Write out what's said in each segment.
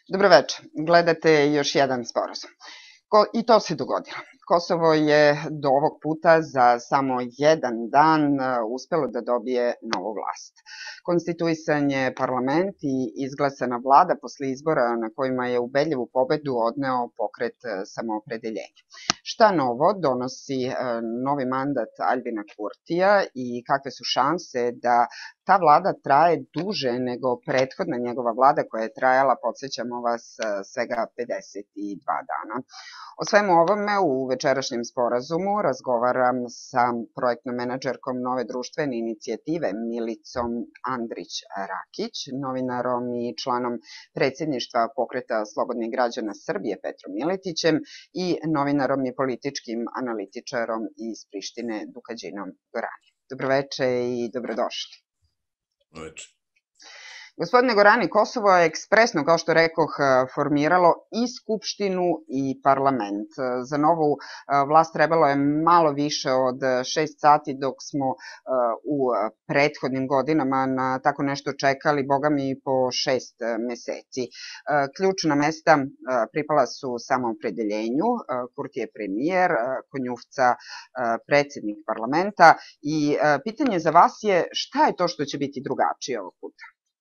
Dobro večer. Gledate još jedan sporazum. I to se dogodilo. Kosovo je do ovog puta za samo jedan dan uspelo da dobije novu vlast. Konstituisan je parlament i izglasana vlada posle izbora na kojima je ubedljivu pobedu odneo pokret Samoopredeljenja. Šta novo donosi novi mandat Aljbina Kurtija i kakve su šanse da ta vlada traje duže nego prethodna njegova vlada koja je trajala, podsjećamo vas, svega 52 dana. O svemu ovome u večerašnjem sporazumu razgovaram sa projektnom menadžerkom nove društvene inicijative Milicom Andrić-Rakić, novinarom i članom predsjedništva pokreta Slobodnih građana Srbije Petrom Miletićem i novinarom i političkim analitičarom iz Prištine Dukađinom Gorani. Dobroveče i dobrodošli. Dobroveče. Gospodine Gorani, Kosovo je ekspresno, kao što rekoh, formiralo i Skupštinu i parlament. Za novu vlast trebalo je malo više od 6 sati, dok smo u prethodnim godinama na tako nešto čekali, bogami, po 6 meseci. Ključna mesta pripala su Samoopredeljenju, Kurti je premijer, Konjufca predsjednik parlamenta i pitanje za vas je šta je to što će biti drugačije ovog puta?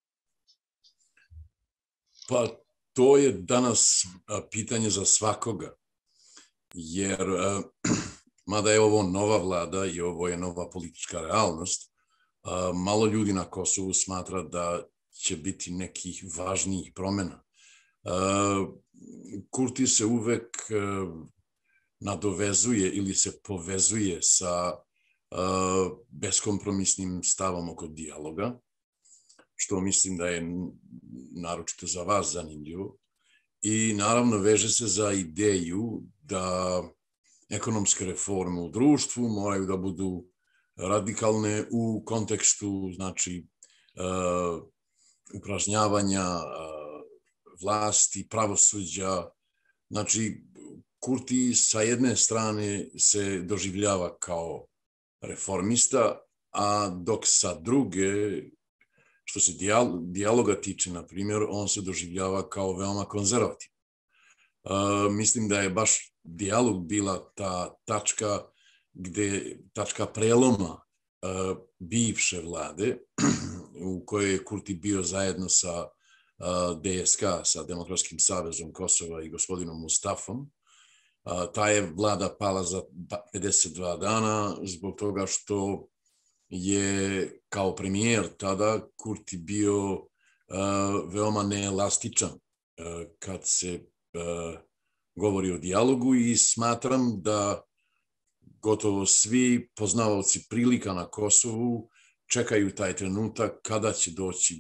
Pa to je danas pitanje za svakoga, jer mada je ovo nova vlada i ovo je nova politička realnost, malo ljudi na Kosovu smatra da će biti nekih važnijih promjena. Kurti se uvek nadovezuje ili se povezuje sa beskompromisnim stavom oko dijaloga, što mislim da je naročito za vas zanimljivo. I naravno veže se za ideju da ekonomske reforme u društvu moraju da budu radikalne u kontekstu, znači, upražnjavanja vlasti, pravosuđa. Znači, Kurti sa jedne strane se doživljava kao reformista, a dok sa druge, što se dijaloga tiče, na primjer, on se doživljava kao veoma konzervativan. Mislim da je baš dijalog bila ta tačka preloma bivše vlade, u kojoj je Kurti bio zajedno sa DSK, sa Demokratskim savezom Kosova i gospodinom Mustafom. Ta je vlada pala za 52 dana zbog toga što je kao premijer tada Kurti bio veoma neelastičan kad se govori o dijalogu i smatram da gotovo svi poznavaoci prilika na Kosovu čekaju taj trenutak kada će doći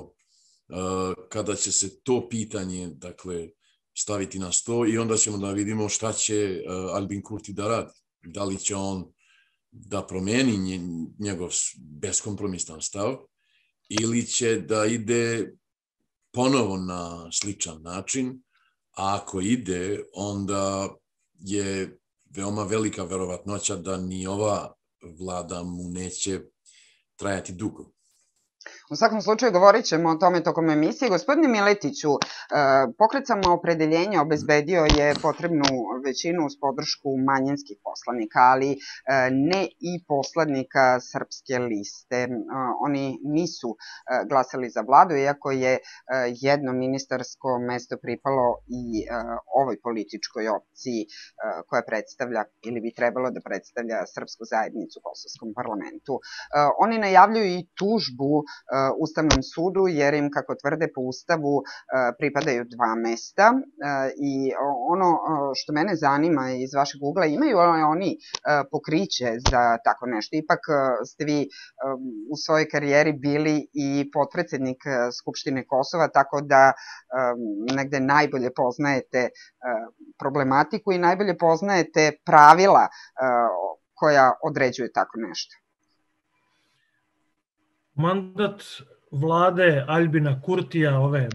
kada će se to pitanje, dakle, staviti na sto i onda ćemo da vidimo šta će Aljbin Kurti da radi. Da li će on da promijeni njegov beskompromisan stav ili će da ide ponovo na sličan način, a ako ide, onda je veoma velika verovatnoća da ni ova vlada mu neće trajati dugo. U svakom slučaju govorit ćemo o tome tokom emisije. Gospodine Miletiću, pokret Samoopredeljenja obezbedio je potrebnu većinu uz podršku manjinskih poslanika, ali ne i poslanika Srpske liste. Oni nisu glasali za vladu, iako je jedno ministarsko mesto pripalo i ovoj političkoj opciji koja predstavlja ili bi trebalo da predstavlja srpsku zajednicu u Kosovskom parlamentu. Oni najavljuju i tužbu Ustavnom sudu, jer im, kako tvrde po Ustavu, pripadaju 2 mesta. I ono što mene zanima iz vašeg ugla, imaju oni pokriće za tako nešto? Ipak ste vi u svojoj karijeri bili i potpredsednik Skupštine Kosova, tako da negde najbolje poznajete problematiku i najbolje poznajete pravila koja određuju tako nešto. Mandat vlade Aljbina Kurtija, ove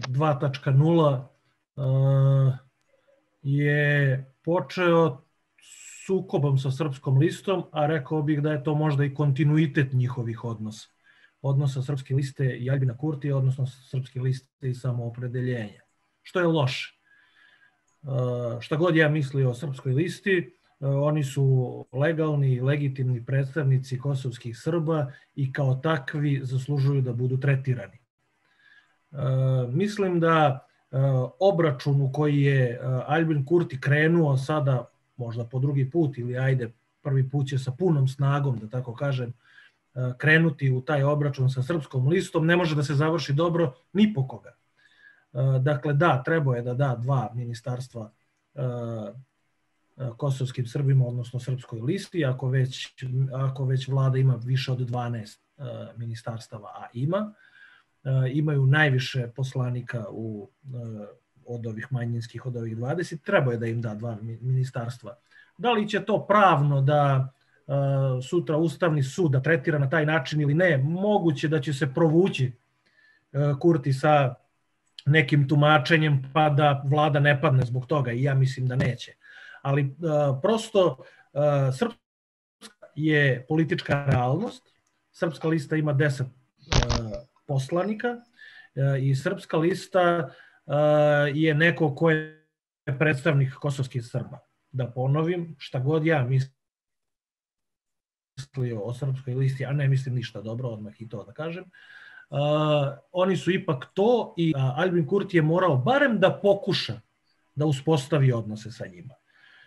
2.0, je počeo sukobom sa Srpskom listom, a rekao bih da je to možda i kontinuitet njihovih odnosa. Odnosa Srpske liste i Aljbina Kurtija, odnosno Srpske liste i Samoopredeljenja. što je loše. Šta god ja mislio o Srpskoj listi, oni su legalni i legitimni predstavnici kosovskih Srba i kao takvi zaslužuju da budu tretirani. Mislim da obračun u koji je Aljbin Kurti krenuo sada, možda po drugi put, ili ajde, prvi put će sa punom snagom, da tako kažem, krenuti u taj obračun sa Srpskom listom, ne može da se završi dobro ni po koga. Dakle, da, trebao je da da 2 ministarstva kosovskim Srbima, odnosno Srpskoj listi, ako već vlada ima više od 12 ministarstava, a imaju najviše poslanika od ovih manjinskih, od ovih 20, treba je da im da 2 ministarstva. Da li će to pravno da sutra Ustavni sud da tretira na taj način ili ne, moguće da će se provući Kurti sa nekim tumačenjem pa da vlada ne padne zbog toga, i ja mislim da neće. Ali prosto Srpska je politička realnost, Srpska lista ima 10 poslanika i Srpska lista je neko ko je predstavnik kosovskih Srba. Da ponovim, šta god ja mislio o Srpskoj listi, a ne mislim ništa dobro, odmah i to da kažem, oni su ipak to i Aljbin Kurti je morao barem da pokuša da uspostavi odnose sa njima.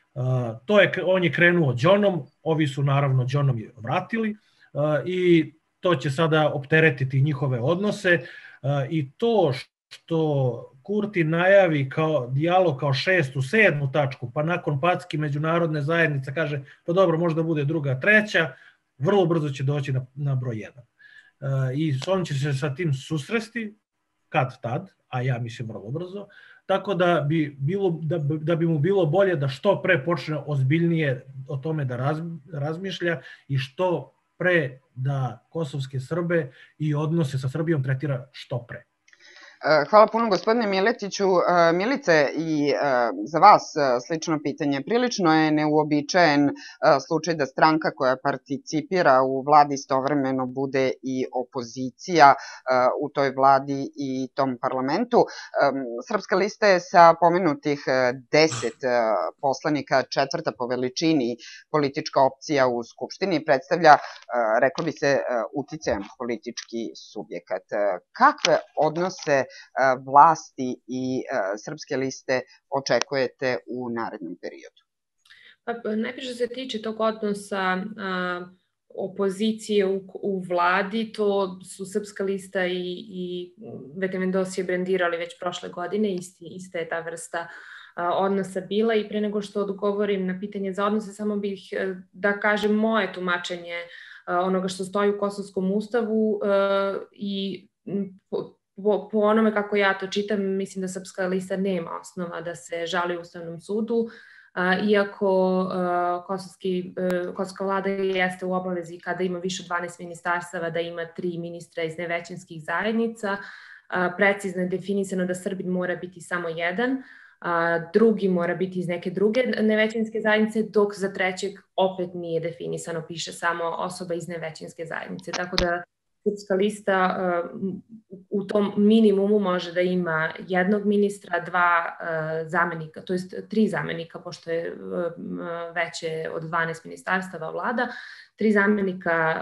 On je krenuo đonom, ovi su naravno đonom je vratili i to će sada opteretiti njihove odnose i to što Kurti najavi kao dijalog kao 6., 7. tačku, pa nakon packi međunarodne zajednice kaže pa dobro, možda bude 2., 3., vrlo brzo će doći na broj 1. I on će se sa tim susresti kad tad, a ja mislim vrlo brzo, tako da bi mu bilo bolje da što pre počne ozbiljnije o tome da razmišlja i što pre da kosovske Srbe i odnose sa Srbijom tretira što pre. Hvala puno, gospodine Miletiću. Milice, i za vas slično pitanje. Prilično je neuobičajen slučaj da stranka koja participira u vladi istovremeno bude i opozicija u toj vladi i tom parlamentu. Srpska lista je sa pomenutih 10 poslanika 4. po veličini politička opcija u Skupštini, predstavlja, reklo bi se, uticajan politički subjekat. Kakve odnose vlasti i Srpske liste očekujete u narednom periodu? Najprije što se tiče tog odnosa opozicije u vladi, to su Srpska lista i VTM-DOS je brandirali već prošle godine, ista je ta vrsta odnosa bila, i pre nego što odgovorim na pitanje za odnose, samo bih da kažem moje tumačenje onoga što stoji u Kosovskom ustavu i po onome kako ja to čitam, mislim da Srpska lista nema osnova da se žali Ustavnom sudu, iako kosovska vlada jeste u obavezi kada ima više od 12 ministarstava da ima 3 ministra iz nevećinskih zajednica. Precizno je definisano da Srbin mora biti samo jedan, drugi mora biti iz neke druge nevećinske zajednice, dok za trećeg opet nije definisano, piše samo osoba iz nevećinske zajednice. Tako da Srpska lista u tom minimumu može da ima 1 ministra, 2 zamenika, to jest 3 zamenika, pošto je veće od 12 ministarstava vlada, 3 zamenika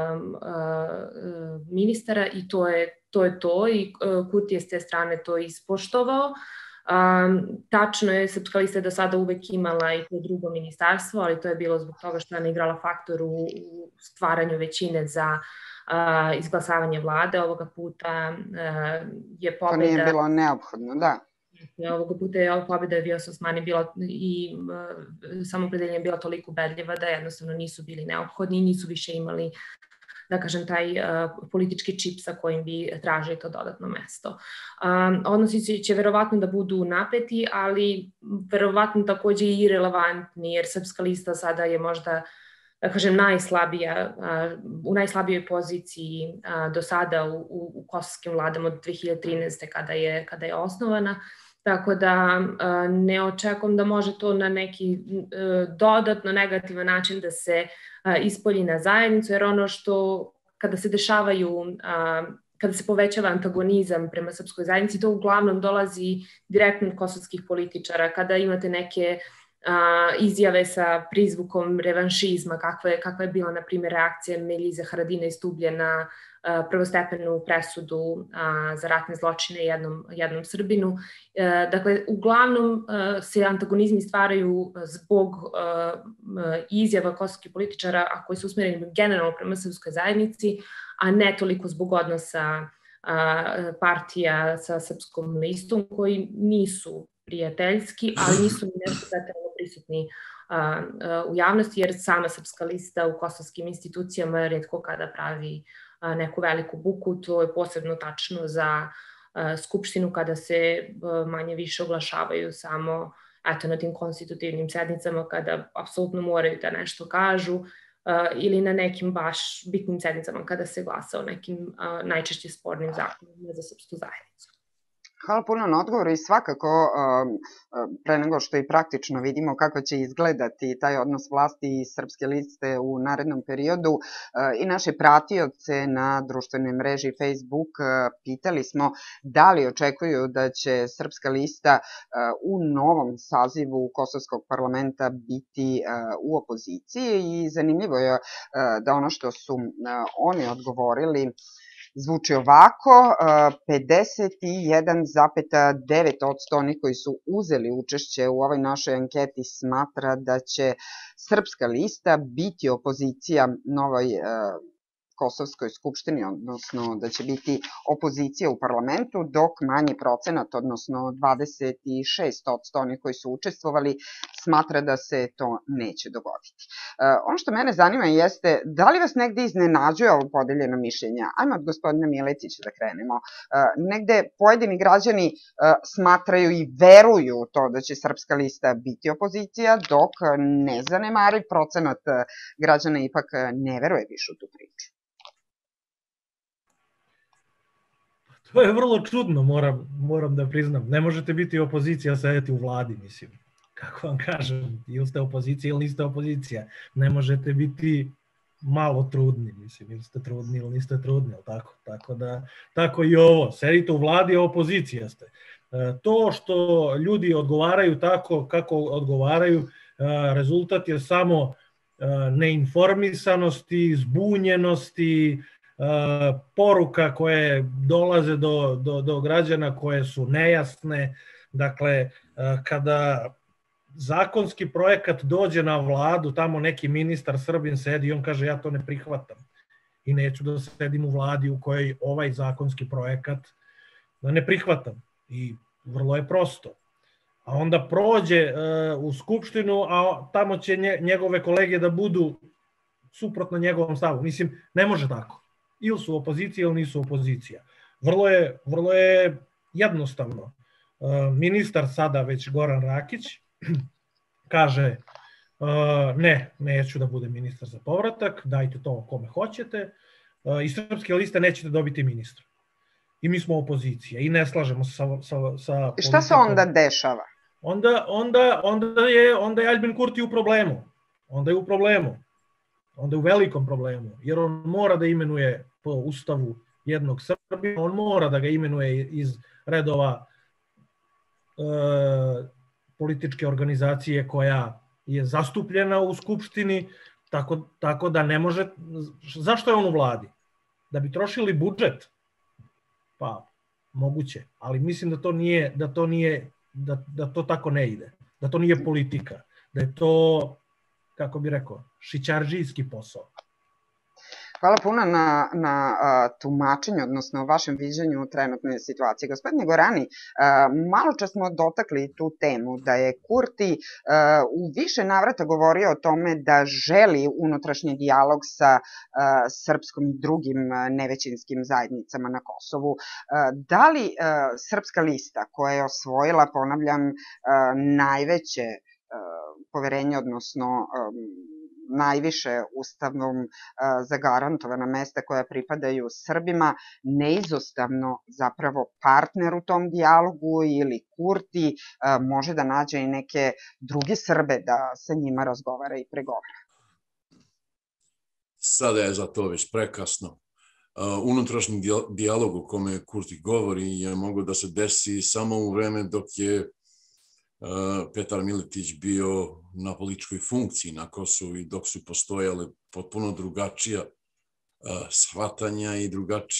ministara, i to je to, i Kurti je s te strane to ispoštovao. Tačno je, Srpska lista je do sada uvek imala i to drugo ministarstvo, ali to je bilo zbog toga što je ona igrala faktor u stvaranju većine za izglasavanje vlade. Ovoga puta je pobeda... To nije bilo neophodno, da. Ovoga puta je pobeda Vjosa Osmani bila i samoopredeljenje bila toliko ubedljiva da jednostavno nisu bili neophodni i nisu više imali, da kažem, taj politički čip sa kojim bi tražili to dodatno mesto. Odnosi će verovatno da budu napeti, ali verovatno takođe i relevantni, jer Srpska lista sada je možda, da kažem, u najslabijoj poziciji do sada u kosovskim vladama od 2013. kada je osnovana, tako da ne očekujem da može to na neki dodatno negativan način da se ispolji na zajednicu, jer ono što kada se dešavaju kada se povećava antagonizam prema srpskoj zajednici, to uglavnom dolazi direktno od kosovskih političara, kada imate neke izjave sa prizvukom revanšizma, kakva je bila, na primjer, reakcija Meljize Haradina iz Tublje na prvostepenu presudu za ratne zločine jednom Srbinu. Dakle, uglavnom se antagonizmi stvaraju zbog izjava kosovskih političara, a koji su usmereni generalno prema srpskoj zajednici, a ne toliko zbog odnosa partija sa Srpskom listom, koji nisu prijateljski, ali nisu nešto pretjerano prisutni u javnosti, jer sama Srpska lista u kosovskim institucijama retko kada pravi neku veliku buku. To je posebno tačno za Skupštinu, kada se manje više oglašavaju samo na tim konstitutivnim sednicama, kada apsolutno moraju da nešto kažu, ili na nekim baš bitnim sednicama kada se glasa o nekim najčešće spornim zakonima za srpsku zajednicu. Hvala puno na odgovoru i svakako pre nego što i praktično vidimo kako će izgledati taj odnos vlasti i Srpske liste u narednom periodu i naše pratioce na društvenoj mreži Facebook pitali smo da li očekuju da će Srpska lista u novom sazivu Kosovskog parlamenta biti u opoziciji i zanimljivo je da ono što su oni odgovorili zvuči ovako, 51,9% onih koji su uzeli učešće u ovoj našoj anketi smatra da će Srpska lista biti opozicija novoj Kosovskoj skupštini, odnosno da će biti opozicija u parlamentu, dok manji procenat, odnosno 26% onih koji su učestvovali, smatra da se to neće dogoditi. Ono što mene zanima jeste, da li vas negde iznenađuje ovo podeljeno mišljenje? Ajmo od gospodina Miletića da krenemo. Negde pojedini građani smatraju i veruju to da će Srpska lista biti opozicija, dok nezanemariv procenat građana ipak ne veruje više u tu priču. To je vrlo čudno, moram da priznam. Ne možete biti opozicija, sedeti u vladi, mislim. Kako vam kažem, ili ste opozicija ili niste opozicija. Ne možete biti malo trudni, mislim, ili ste trudni ili niste trudni, tako i ovo. Sedite u vladi, a opozicija ste. To što ljudi odgovaraju tako kako odgovaraju, rezultat je samo neinformisanosti, zbunjenosti, poruka koje dolaze do građana koje su nejasne. Dakle, kada zakonski projekat dođe na vladu, tamo neki ministar Srbin sedi i on kaže ja to ne prihvatam i neću da sedim u vladi u kojoj ovaj zakonski projekat ne prihvatam. I vrlo je prosto. A onda prođe u Skupštinu, a tamo će njegove kolege da budu suprotno njegovom stavu. Mislim, ne može tako. Ili su opozicija ili nisu opozicija. Vrlo je jednostavno. Ministar sada već Goran Rakić kaže neću da budem ministar za povratak, dajte to kome hoćete, i Srpske liste nećete dobiti ministra. I mi smo opozicija i ne slažemo se sa politikom. I šta se onda dešava? Onda je Aljbin Kurti u problemu. Onda je u velikom problemu, jer on mora da imenuje po ustavu jednog Srbina, on mora da ga imenuje iz redova političke organizacije koja je zastupljena u Skupštini, tako da ne može... Zašto je on u vladi? Da bi trošili budžet? Pa, moguće, ali mislim da to tako ne ide, da to nije politika, da je to, kako bi rekao, šićardžijski posao. Hvala puno na tumačenju, odnosno vašem viđenju trenutne situacije. Gospodine Gorani, malo čas smo dotakli tu temu da je Kurti u više navrata govorio o tome da želi unutrašnji dijalog sa srpskom i drugim nevećinskim zajednicama na Kosovu. Da li Srpska lista, koja je osvojila, ponavljam, najveće poverenje, odnosno najviše ustavom zagarantovana mesta koja pripadaju Srbima, neizostavno zapravo partner u tom dijalogu, ili Kurti može da nađe i neke druge Srbe da sa njima razgovara i pregovara? Sada je za to već prekasno. unutrašnji dijalog o kome Kurti govori je mogao da se desi samo u vreme dok je Petar Miletić bio na političkoj funkciji na Kosovu i dok su postojale potpuno drugačija shvatanja i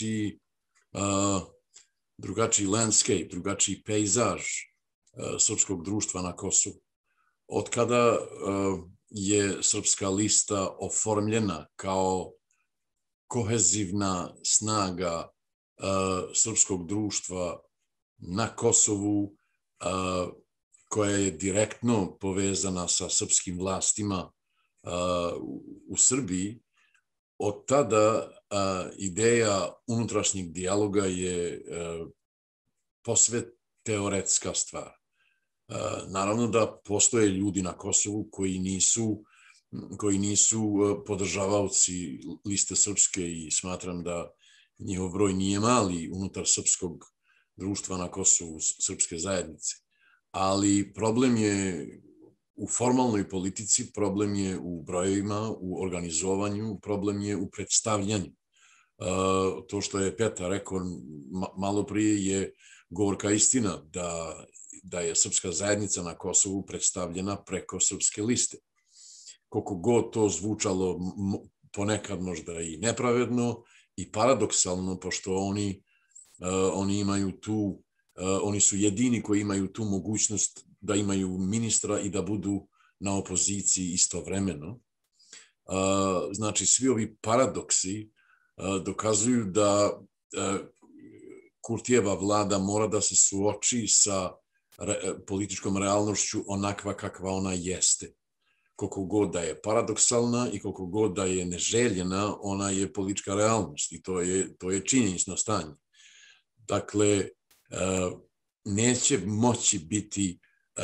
drugačiji landscape, drugačiji pejzaž srpskog društva na Kosovu. Od kada je Srpska lista oformljena kao kohezivna snaga srpskog društva na Kosovu, koja je direktno povezana sa srpskim vlastima u Srbiji, od tada ideja unutrašnjeg dijaloga je posve teoretska stvar. Naravno da postoje ljudi na Kosovu koji nisu podržavaoci liste srpske i smatram da njihov broj nije mali unutar srpskog društva na Kosovu, srpske zajednice. Ali problem je u formalnoj politici, problem je u brojevima, u organizovanju, problem je u predstavljanju. To što je Petar rekao malo prije je gorka istina da je srpska zajednica na Kosovu predstavljena preko srpske liste. Koliko god to zvučalo ponekad možda i nepravedno i paradoksalno, pošto oni imaju tu, oni su jedini koji imaju tu mogućnost da imaju ministra i da budu na opoziciji istovremeno. Znači, svi ovi paradoksi dokazuju da Kurtijeva vlada mora da se suoči sa političkom realnošću onakva kakva ona jeste. Koliko god da je paradoksalna i koliko god da je neželjena, ona je politička realnost i to je činjenično stanje. Dakle, neće moći biti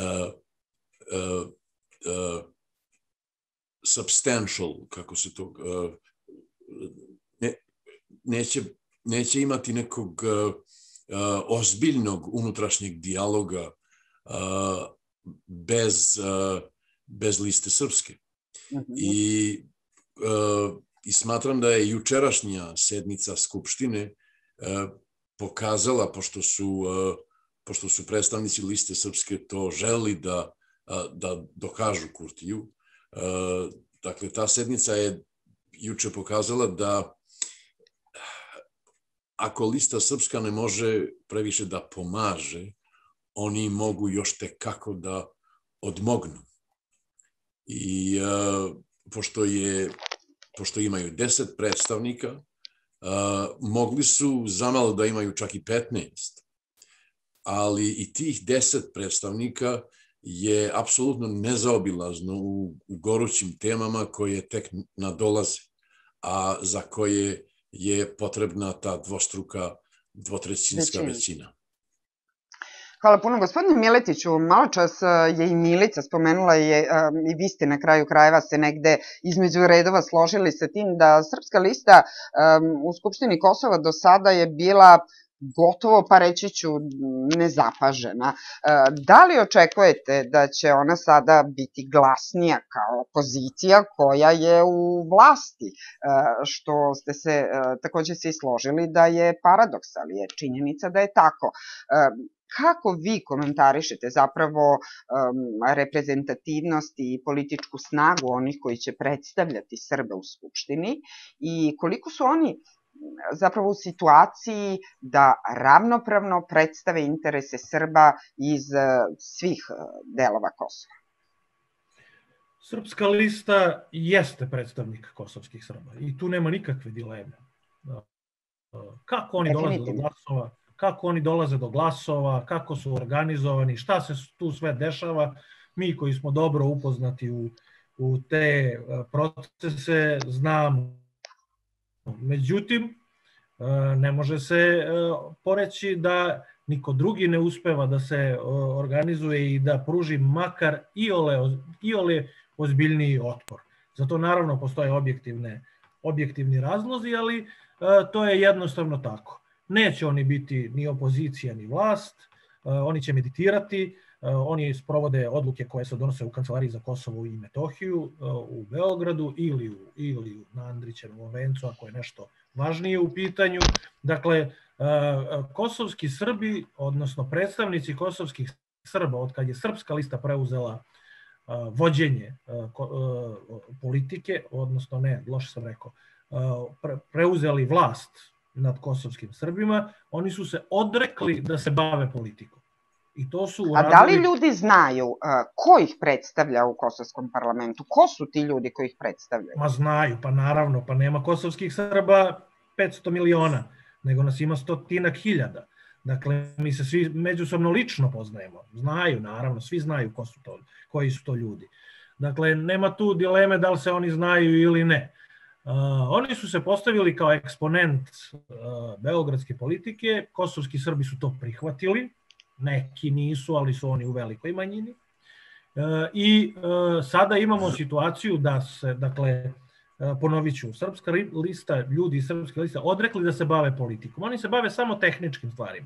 substantial, kako se to, neće imati nekog ozbiljnog unutrašnjeg dijaloga bez liste srpske. I smatram da je jučerašnja sednica Skupštine pokazala, pošto su predstavnici liste srpske to želeli da dokažu Kurtiju. Dakle, ta sednica je juče pokazala da ako lista srpska ne može previše da pomaže, oni mogu još tekako da odmognu. I pošto imaju 10 predstavnika, mogli su zamalo da imaju čak i 15. Ali i tih 10 predstavnika je apsolutno nezaobilazno u gorućim temama koje tek nadolaze, a za koje je potrebna ta dvotrećinska većina. Hvala puno. Gospodine Miletiću, malo čas je i Milica spomenula i vi ste na kraju krajeva se negde između redova složili sa tim da Srpska lista u Skupštini Kosova do sada je bila gotovo, pa reći ću, nezapažena. Da li očekujete da će ona sada biti glasnija kao opozicija koja je u vlasti, što ste se takođe svi složili da je paradoks, ali je činjenica da je tako. Kako vi komentarišete zapravo reprezentativnost i političku snagu onih koji će predstavljati Srbe u Skupštini i koliko su oni zapravo u situaciji da ravnopravno predstave interese Srba iz svih delova Kosova? Srpska lista jeste predstavnik kosovskih Srba i tu nema nikakve dileme. Kako oni dolaze do glasova? Kako oni dolaze do glasova, kako su organizovani, šta se tu sve dešava. Mi koji smo dobro upoznati u te procese znamo. Međutim, ne može se poreći da niko drugi ne uspeva da se organizuje i da pruži makar iole ozbiljniji otpor. Zato naravno postoje objektivni razlozi, ali to je jednostavno tako. Neće oni biti ni opozicija ni vlast, oni će meditirati, oni sprovode odluke koje se donose u Kancelariji za Kosovo i Metohiju u Beogradu ili na Andrićevom vencu ako je nešto Važnije u pitanju, dakle, kosovski Srbi, odnosno predstavnici kosovskih Srba, od kad je Srpska lista preuzela vođenje politike, odnosno ne, loše sam rekao, preuzeli vlast nad kosovskim Srbima, oni su se odrekli da se bave politikom. I to su uradili... A da li ljudi znaju ko ih predstavlja u kosovskom parlamentu? Ko su ti ljudi koji ih predstavljaju? Ma znaju, pa naravno, pa nema kosovskih Srba 500 miliona, nego nas ima 100.000. Dakle, mi se svi međusobno lično poznajemo. Znaju, naravno, svi znaju koji su to ljudi. Dakle, nema tu dileme da li se oni znaju ili ne. Oni su se postavili kao eksponent beogradske politike, kosovski Srbi su to prihvatili, neki nisu, ali su oni u velikoj manjini. I sada imamo situaciju da se, dakle, ponovit ću, srpska lista, ljudi iz srpske liste odrekli da se bave politikom. Oni se bave samo tehničkim stvarima.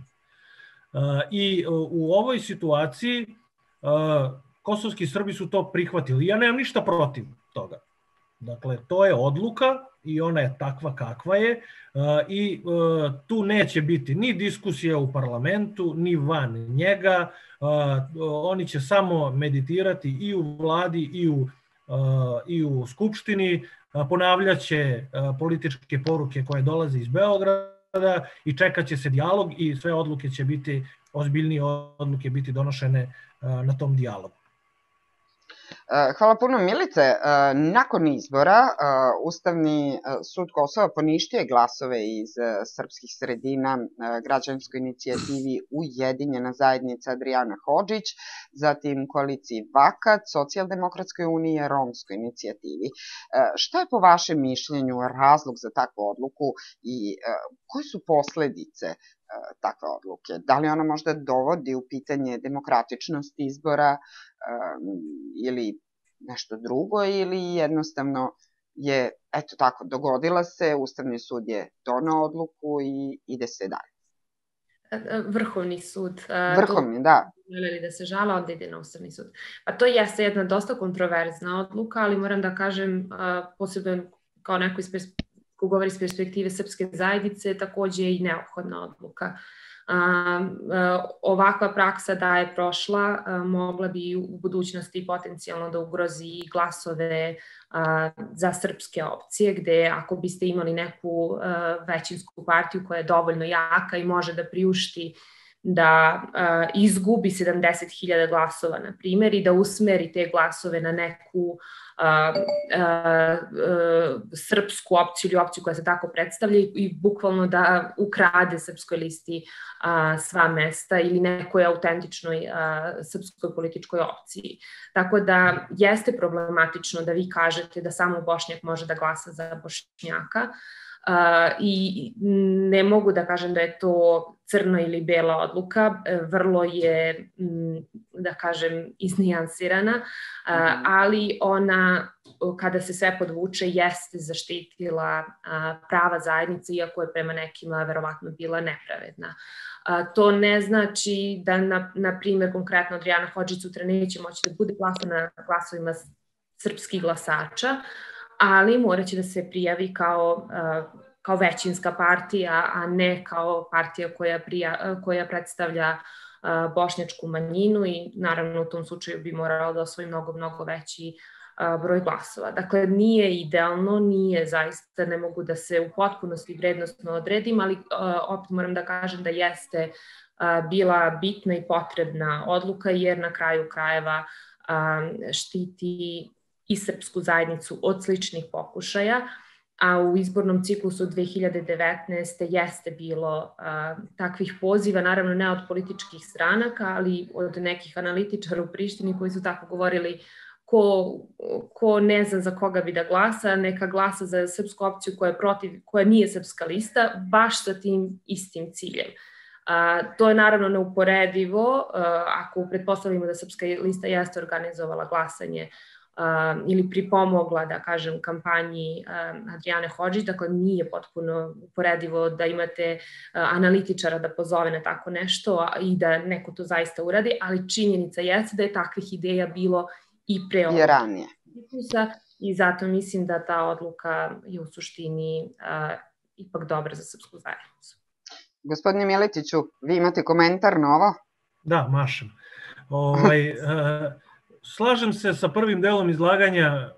I u ovoj situaciji kosovski Srbi su to prihvatili. Ja nemam ništa protiv toga. Dakle, to je odluka i ona je takva kakva je i tu neće biti ni diskusija u parlamentu, ni van njega. Oni će samo meditirati i u vladi i u skupštini, ponavljaće političke poruke koje dolaze iz Beograda i čekat će se dijalog i sve odluke će biti, ozbiljnije odluke biti donošene na tom dijalogu. Hvala puno, Milice. Nakon izbora Ustavni sud Kosova poništio je glasove iz srpskih sredina građanskoj inicijativi Ujedinjena zajednica Adrijana Hodžić, zatim koaliciji Vakat, Socijaldemokratskoj uniji, Romskoj inicijativi. Šta je po vašem mišljenju razlog za takvu odluku i koje su posledice takve odluke? Da li ona možda dovodi u pitanje demokratičnost izbora ili nešto drugo, ili jednostavno je, eto tako, dogodila se, Ustavni sud je donao odluku i ide se dalje? Vrhovni sud. Vrhovni, da. Želeli da se žala, onda ide na Ustavni sud. Pa to jeste jedna dosta kontroverzna odluka, ali moram da kažem, posebno kao neko ko govori iz perspektive srpske zajednice, takođe je i neophodna odluka. Ovakva praksa da je prošla, mogla bi u budućnosti potencijalno da ugrozi glasove za srpske opcije, gde ako biste imali neku većinsku partiju koja je dovoljno jaka i može da priušti da izgubi 70.000 glasova, na primjer, i da usmeri te glasove na neku srpsku opciju ili opciju koja se tako predstavlja i bukvalno da ukrade srpskoj listi sva mesta ili nekoj autentičnoj srpskoj političkoj opciji. Tako da jeste problematično da vi kažete da samo Bošnjak može da glasa za Bošnjaka, i ne mogu da kažem da je to crna ili bela odluka, vrlo je, da kažem, iznijansirana, ali ona, kada se sve podvuče, jeste zaštitila prava zajednice, iako je prema nekima verovatno bila nepravedna. To ne znači da, na primjer, konkretno Adrijana Hodžić sutra neće moći da bude glasana glasovima srpskih glasača, ali morat će da se prijavi kao većinska partija, a ne kao partija koja predstavlja bošnjačku manjinu i naravno u tom slučaju bi morala da osvoji mnogo veći broj glasova. Dakle, nije idealno, nije zaista, ne mogu da se u potpunosti vrednostno odredim, ali opet moram da kažem da jeste bila bitna i potrebna odluka, jer na kraju krajeva štiti i srpsku zajednicu od sličnih pokušaja, a u izbornom ciklusu 2019. jeste bilo takvih poziva, naravno ne od političkih stranaka, ali od nekih analitičara u Prištini koji su tako govorili ko ne zna za koga bi da glasa, neka glasa za srpsku opciju koja nije srpska lista, baš sa tim istim ciljem. To je naravno neuporedivo, ako pretpostavimo da srpska lista jeste organizovala glasanje ili pripomogla, da kažem, kampanji Adrijane Hodžić, dakle nije potpuno uporedivo da imate analitičara da pozove na tako nešto i da neko to zaista uradi, ali činjenica jeste da je takvih ideja bilo i pre ovog ranije. I zato mislim da ta odluka je u suštini ipak dobre za srpsku zajednicu. Gospodine Miletiću, vi imate komentar na ovo? Da, mašem. Slažem se sa prvim delom izlaganja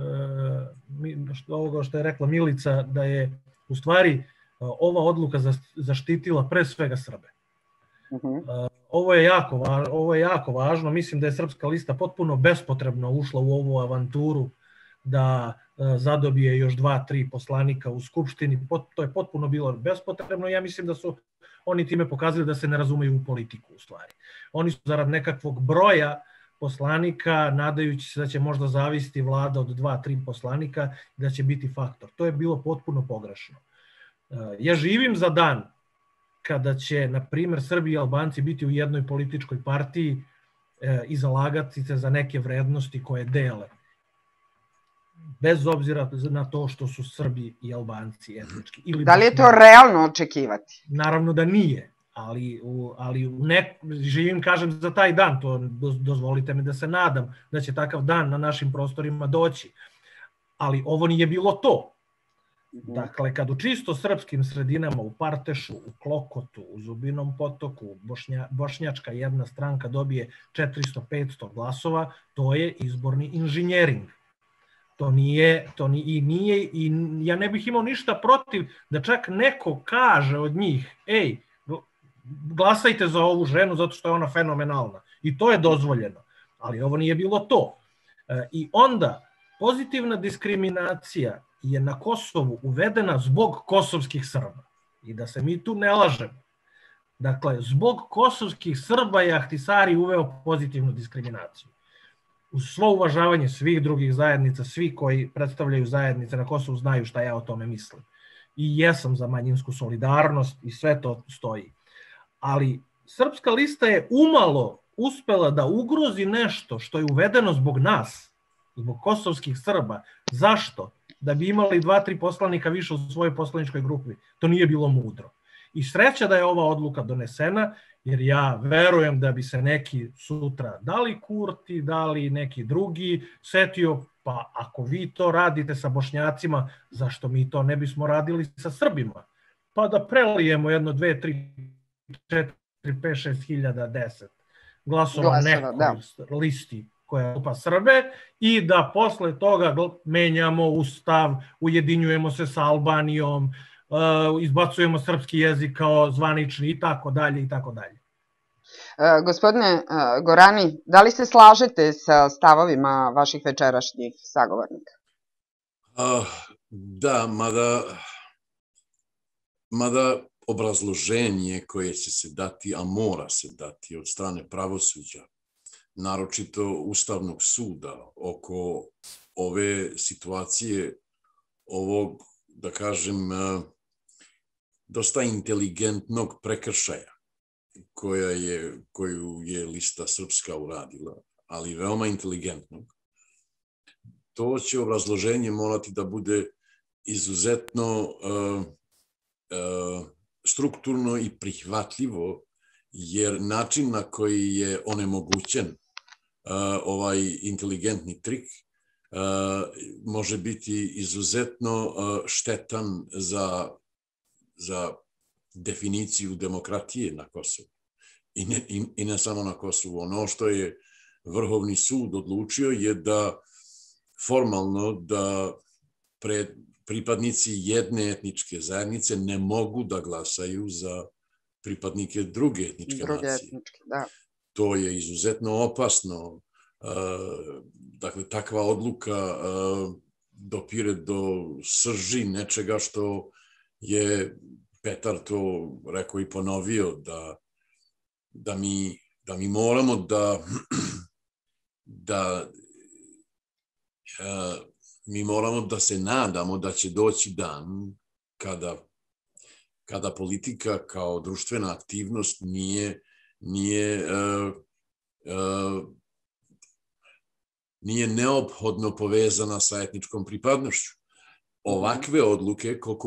ovoga što je rekla Milica, da je u stvari ova odluka zaštitila pre svega Srbe. Ovo je jako važno. Mislim da je Srpska lista potpuno bespotrebno ušla u ovu avanturu da zadobije još 2-3 poslanika u Skupštini. To je potpuno bilo bespotrebno. Ja mislim da su oni time pokazali da se ne razumeju u politiku u stvari. Oni su zarad nekakvog broja poslanika, nadajući se da će možda zavisiti vlada od 2-3 poslanika i da će biti faktor. To je bilo potpuno pogrešno. Ja živim za dan kada će, na primjer, Srbi i Albanci biti u jednoj političkoj partiji i zalagati se za neke vrednosti koje dele. Bez obzira na to što su Srbi i Albanci etnički. Da li je to realno očekivati? Naravno da nije, ali živim, kažem, za taj dan. To dozvolite mi da se nadam da će takav dan na našim prostorima doći. Ali ovo nije bilo to. Dakle, kad u čisto srpskim sredinama, u Partešu, u Klokotu, u Zubinom Potoku, bošnjačka jedna stranka dobije 400-500 glasova, to je izborni inženjering. I ja ne bih imao ništa protiv da čak neko kaže od njih, ej, glasajte za ovu ženu zato što je ona fenomenalna. I to je dozvoljeno. Ali ovo nije bilo to. I onda pozitivna diskriminacija je na Kosovu uvedena zbog kosovskih Srba. I da se mi tu ne lažemo. Dakle, zbog kosovskih Srba je Ahtisari uveo pozitivnu diskriminaciju. Uz svo uvažavanje svih drugih zajednica, svi koji predstavljaju zajednice na Kosovu znaju šta ja o tome mislim. I jesam za manjinsku solidarnost i sve to stoji. Ali Srpska lista je umalo uspela da ugrozi nešto što je uvedeno zbog nas, zbog kosovskih Srba. Zašto? Da bi imali 2-3 poslanika više u svojoj poslaničkoj grupi. To nije bilo mudro. I sreća da je ova odluka donesena, jer ja verujem da bi se neki sutra, da li Kurti, da li neki drugi, setio, pa ako vi to radite sa Bošnjacima, zašto mi to ne bismo radili sa Srbima? Pa da prelijemo 1, 2, 3, 4, 5, 6 hiljada, 10 glasova nekoj listi koja kupa Srbe i da posle toga menjamo ustav, ujedinjujemo se sa Albanijom, izbacujemo srpski jezik kao zvanični i tako dalje i tako dalje. Gospodine Gorani, da li se slažete sa stavovima vaših večerašnjih sagovornika? Da, mada obrazloženje koje će se dati, a mora se dati od strane pravosuđa, naročito Ustavnog suda, oko ove situacije, ovog, da kažem, dosta inteligentnog prekršaja koju je lista Srpska uradila, ali veoma inteligentnog. To će obrazloženje morati da bude izuzetno strukturno i prihvatljivo, jer način na koji je onemogućen ovaj inteligentni trik može biti izuzetno štetan za definiciju demokratije na Kosovu. I ne samo na Kosovu. Ono što je Vrhovni sud odlučio je da formalno da pripadnici jedne etničke zajednice ne mogu da glasaju za pripadnike druge etničke nacije. To je izuzetno opasno. Dakle, takva odluka dopire do srži nečega što je Petar to rekao i ponovio, da mi moramo da se nadamo da će doći dan kada politika kao društvena aktivnost nije neophodno povezana sa etničkom pripadnošću. Ovakve odluke, koliko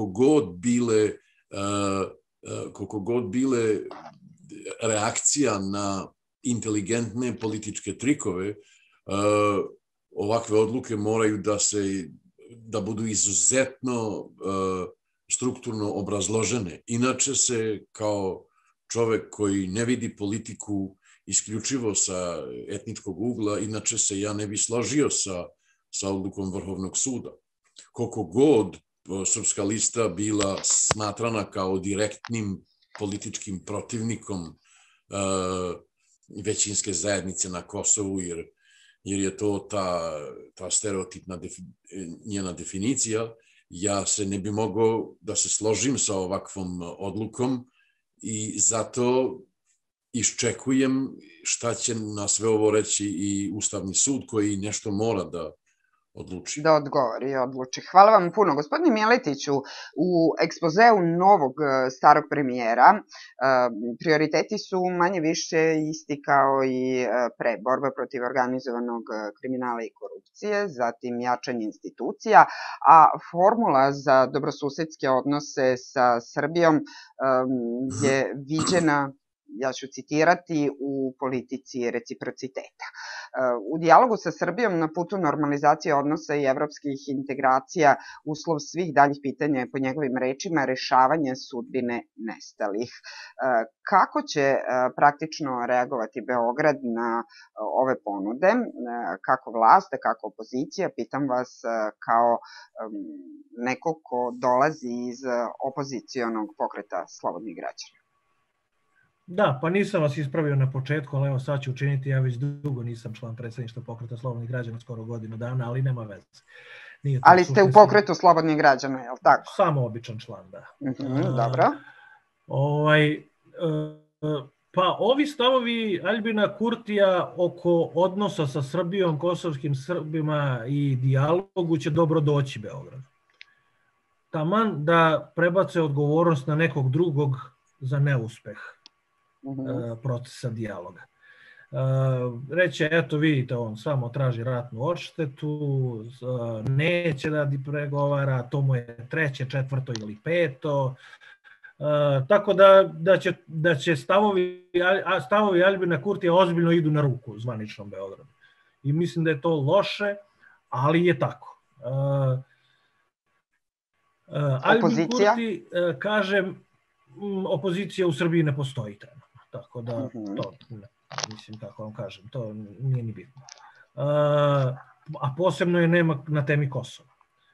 god bile reakcija na inteligentne političke trikove, ovakve odluke moraju da budu izuzetno strukturno obrazložene. Inače se kao čovek koji ne vidi politiku isključivo sa etničkog ugla, inače se ja ne bi složio sa odlukom Vrhovnog suda. Koliko god Srpska lista bila smatrana kao direktnim političkim protivnikom većinske zajednice na Kosovu, jer je to ta stereotipna njena definicija, ja se ne bi mogao da se složim sa ovakvom odlukom i zato iščekujem šta će na sve ovo reći i Ustavni sud koji nešto mora da odluči. Da odgovori i odluči. Hvala vam puno. Gospodine Miletiću, u ekspozeu novog starog premijera prioriteti su manje više isti kao i pre. Borba protiv organizovanog kriminala i korupcije, zatim jačanje institucija, a formula za dobrosusedske odnose sa Srbijom je viđena, ja ću citirati, u politici reciprociteta. U dijalogu sa Srbijom na putu normalizacije odnosa i evropskih integracija uslov svih daljih pitanja je po njegovim rečima rešavanje sudbine nestalih. Kako će praktično reagovati Beograd na ove ponude, kako vlast, kako opozicija? Pitam vas kao neko ko dolazi iz opozicionog pokreta Slobodnih građana. Da, pa nisam vas ispravio na početku, ali evo sad ću učiniti, ja već dugo nisam član predsjedništva pokreta Slobodnih građana, skoro godinu dana, ali nema veze. Ali ste u pokretu Slobodnih građana, je li tako? Samo običan član, da. Dobro. Pa ovi stavovi Aljbina Kurtija oko odnosa sa Srbijom, kosovskim Srbima i dijalogu će dobro doći Beogradu. Taman da prebace odgovornost na nekog drugog za neuspeh procesa dijaloga. Reće, eto vidite, on samo traži ratnu odštetu, neće da pregovara, to mu je 3., 4. ili 5. Tako da će stavovi Aljbina Kurtija ozbiljno idu na ruku zvaničnom Beogradu. I mislim da je to loše, ali je tako. Aljbin Kurti, kažem, opozicija u Srbiji ne postoji trenutno. Tako da, to, mislim, kako vam kažem, to nije ni bitno. A posebno je nema na temi Kosova.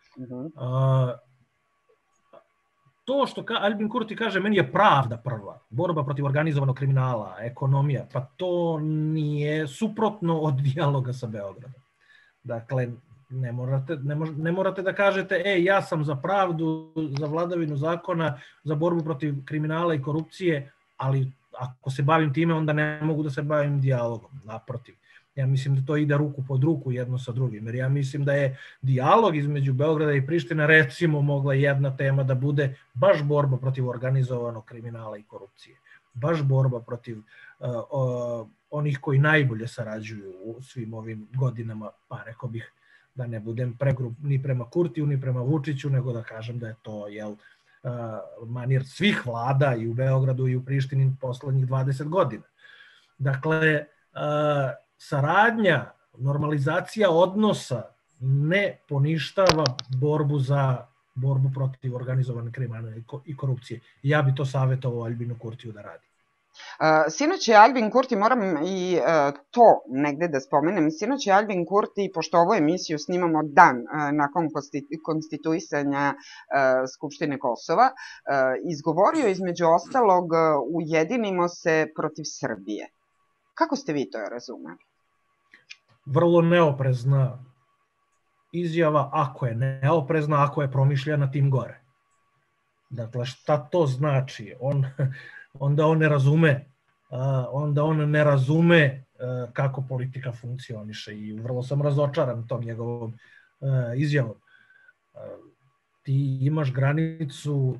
To što Aljbin Kurti kaže, meni je pravda prva, borba protiv organizovanog kriminala, ekonomija, pa to nije suprotno od dijaloga sa Beogradom. Dakle, ne morate da kažete, ja sam za pravdu, za vladavinu zakona, za borbu protiv kriminala i korupcije, ali ako se bavim time, onda ne mogu da se bavim dijalogom, naprotiv. Ja mislim da to ide ruku pod ruku jedno sa drugim, jer ja mislim da je dijalog između Beograda i Prištine recimo mogla jedna tema da bude baš borba protiv organizovanog kriminala i korupcije. Baš borba protiv onih koji najbolje sarađuju u svim ovim godinama, pa rekao bih da ne budem pregrub ni prema Kurtiju, ni prema Vučiću, nego da kažem da je to manir svih vlada i u Beogradu i u Prištini poslednjih 20 godina. Dakle, saradnja, normalizacija odnosa ne poništava borbu protiv organizovane kriminala i korupcije. Ja bi to savjetovao Aljbinu Kurtiju da radi. Sinoć je Aljbin Kurti, moram i to negde da spomenem, sinoć je Aljbin Kurti, pošto ovu emisiju snimamo dan nakon konstituisanja Skupštine Kosova, izgovorio između ostalog ujedinimo se protiv Srbije. Kako ste vi to razumeli? Vrlo neoprezna izjava, ako je neoprezna, ako je promišljena, tim gore. Dakle, šta to znači? Onda on ne razume kako politika funkcioniše i vrlo sam razočaran tom njegovom izjavom. Ti imaš granicu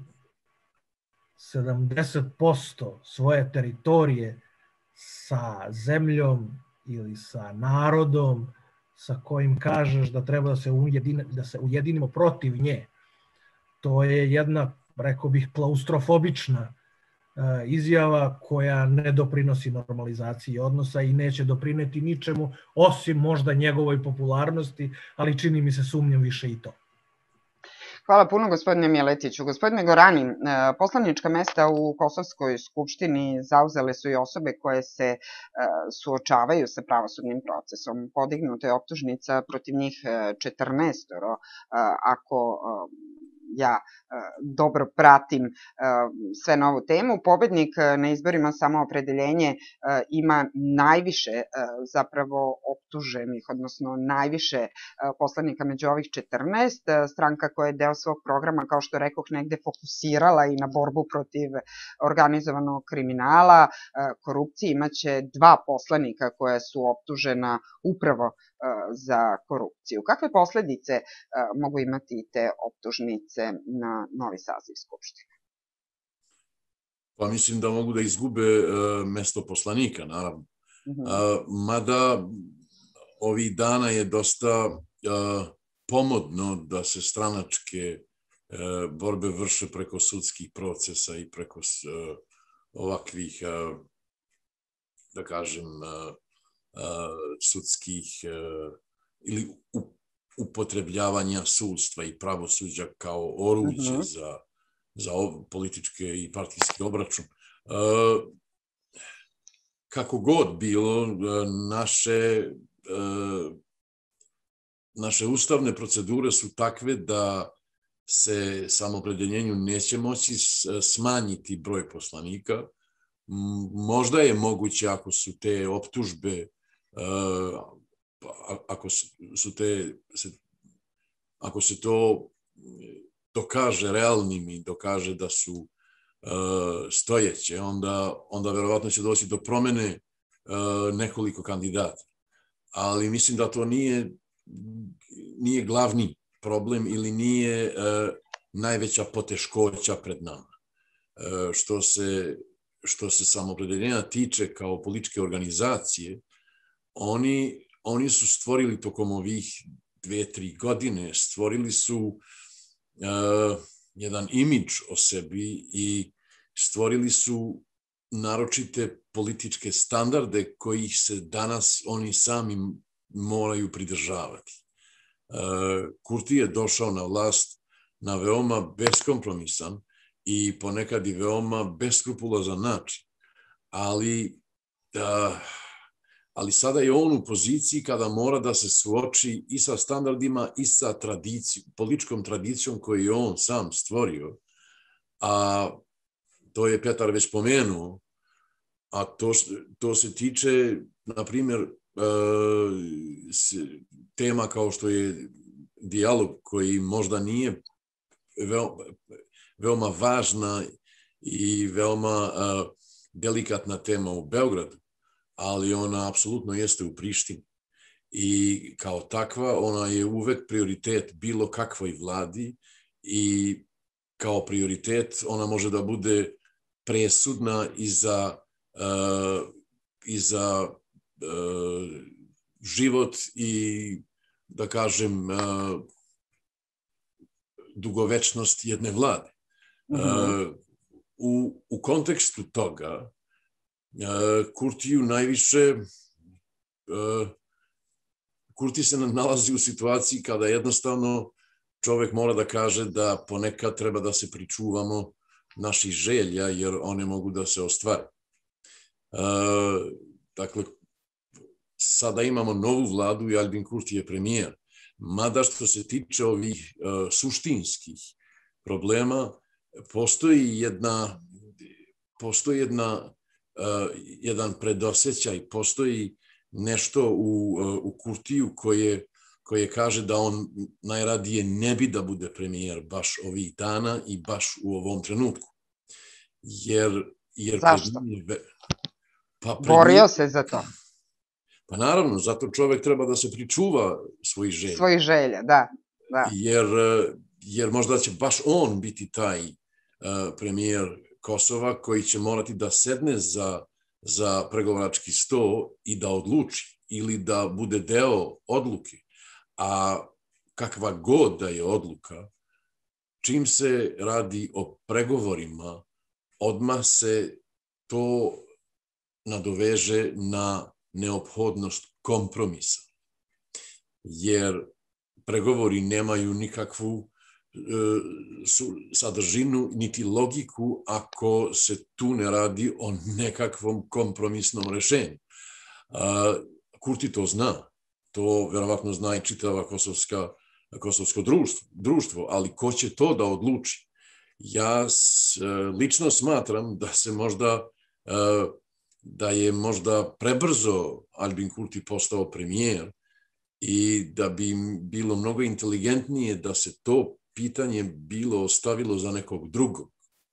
70% svoje teritorije sa zemljom ili sa narodom sa kojim kažeš da treba da se ujedinimo protiv nje. To je jedna, rekao bih, klaustrofobična izjava koja ne doprinosi normalizaciji odnosa i neće doprineti ničemu osim možda njegovoj popularnosti, ali čini mi se sumnjam više i to. Hvala puno, gospodine Miletiću. Gospodine Gorani, poslanička mesta u Kosovskoj skupštini zauzele su i osobe koje se suočavaju sa pravosudnim procesom. Podignuta je optužnica protiv njih 14, ako ja dobro pratim sve na ovu temu. Pobednik na izborima Samoopredeljenje ima najviše zapravo optuženih, odnosno najviše poslanika među ovih 14. Stranka koja je deo svog programa, kao što rekoh, negde fokusirala i na borbu protiv organizovanog kriminala, korupcije, imaće 2 poslanika koja su optužena upravo za korupciju. Kakve posledice mogu imati te optužnice na novi saziv Skupštine? Pa mislim da mogu da izgube mesto poslanika, naravno. Mada ovih dana je dosta pomodno da se stranačke borbe vrše preko sudskih procesa i preko ovakvih, da kažem, sudskih ili upotrebljavanja sudstva i pravosuđa kao oruđe za političke i partijski obračun. Kako god bilo, naše ustavne procedure su takve da se Samoopredeljenju neće moći smanjiti broj poslanika. Možda je moguće ako su te optužbe, ako se to dokaže realnim i dokaže da su stojeće, onda verovatno će doći do promene nekoliko kandidata. Ali mislim da to nije glavni problem ili nije najveća poteškoća pred nama. Što se Samoopredeljenja tiče kao političke organizacije, oni su stvorili tokom ovih 2-3 godine, stvorili su jedan imidž o sebi i stvorili su naročite političke standarde kojih se danas oni sami moraju pridržavati. Kurti je došao na vlast na veoma beskompromisan i ponekad i veoma beskrupulozan način, ali sada je on u poziciji kada mora da se suoči i sa standardima i sa političkom tradicijom koju je on sam stvorio, a to je Petar već pomenuo, a to se tiče, na primjer, tema kao što je dijalog koji možda nije veoma važna i veoma delikatna tema u Beogradu, ali ona apsolutno jeste u Prištini. I kao takva ona je uvek prioritet bilo kakvoj vladi i kao prioritet ona može da bude presudna i za život i, da kažem, dugovečnost jedne vlade. U kontekstu toga, Kurti se nalazi u situaciji kada jednostavno čovek mora da kaže da ponekad treba da se pričuvamo naših želja, jer one mogu da se ostvare. Dakle, sada imamo novu vladu i Albin Kurti je premijer. Mada što se tiče ovih suštinskih problema, postoji jedan predosećaj, postoji nešto u Kurtiju koje kaže da on najradije ne bi da bude premijer baš ovih dana i baš u ovom trenutku. Zašto? Borio se za to. Pa naravno, zato čovek treba da se pričuva svojih želja. Svojih želja, da. Jer možda će baš on biti taj premijer Kosova koji će morati da sedne za pregovarački sto i da odluči ili da bude deo odluke. A kakva god da je odluka, čim se radi o pregovorima, odmah se to nadoveže na neophodnost kompromisa. Jer pregovori nemaju nikakvu sadržinu niti logiku ako se tu ne radi o nekakvom kompromisnom rešenju. Kurti to zna. To verovatno zna i čitava kosovsko društvo, ali ko će to da odluči? Ja lično smatram da je možda prebrzo Albin Kurti postao premijer i da bi bilo mnogo inteligentnije da se to pitanje bilo ostavilo za nekog drugog,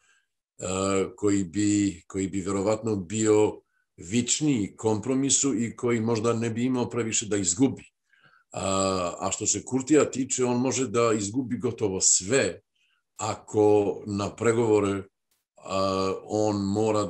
koji bi verovatno bio vičniji kompromisu i koji možda ne bi imao previše da izgubi. A što se Kurtija tiče, on može da izgubi gotovo sve ako na pregovore on mora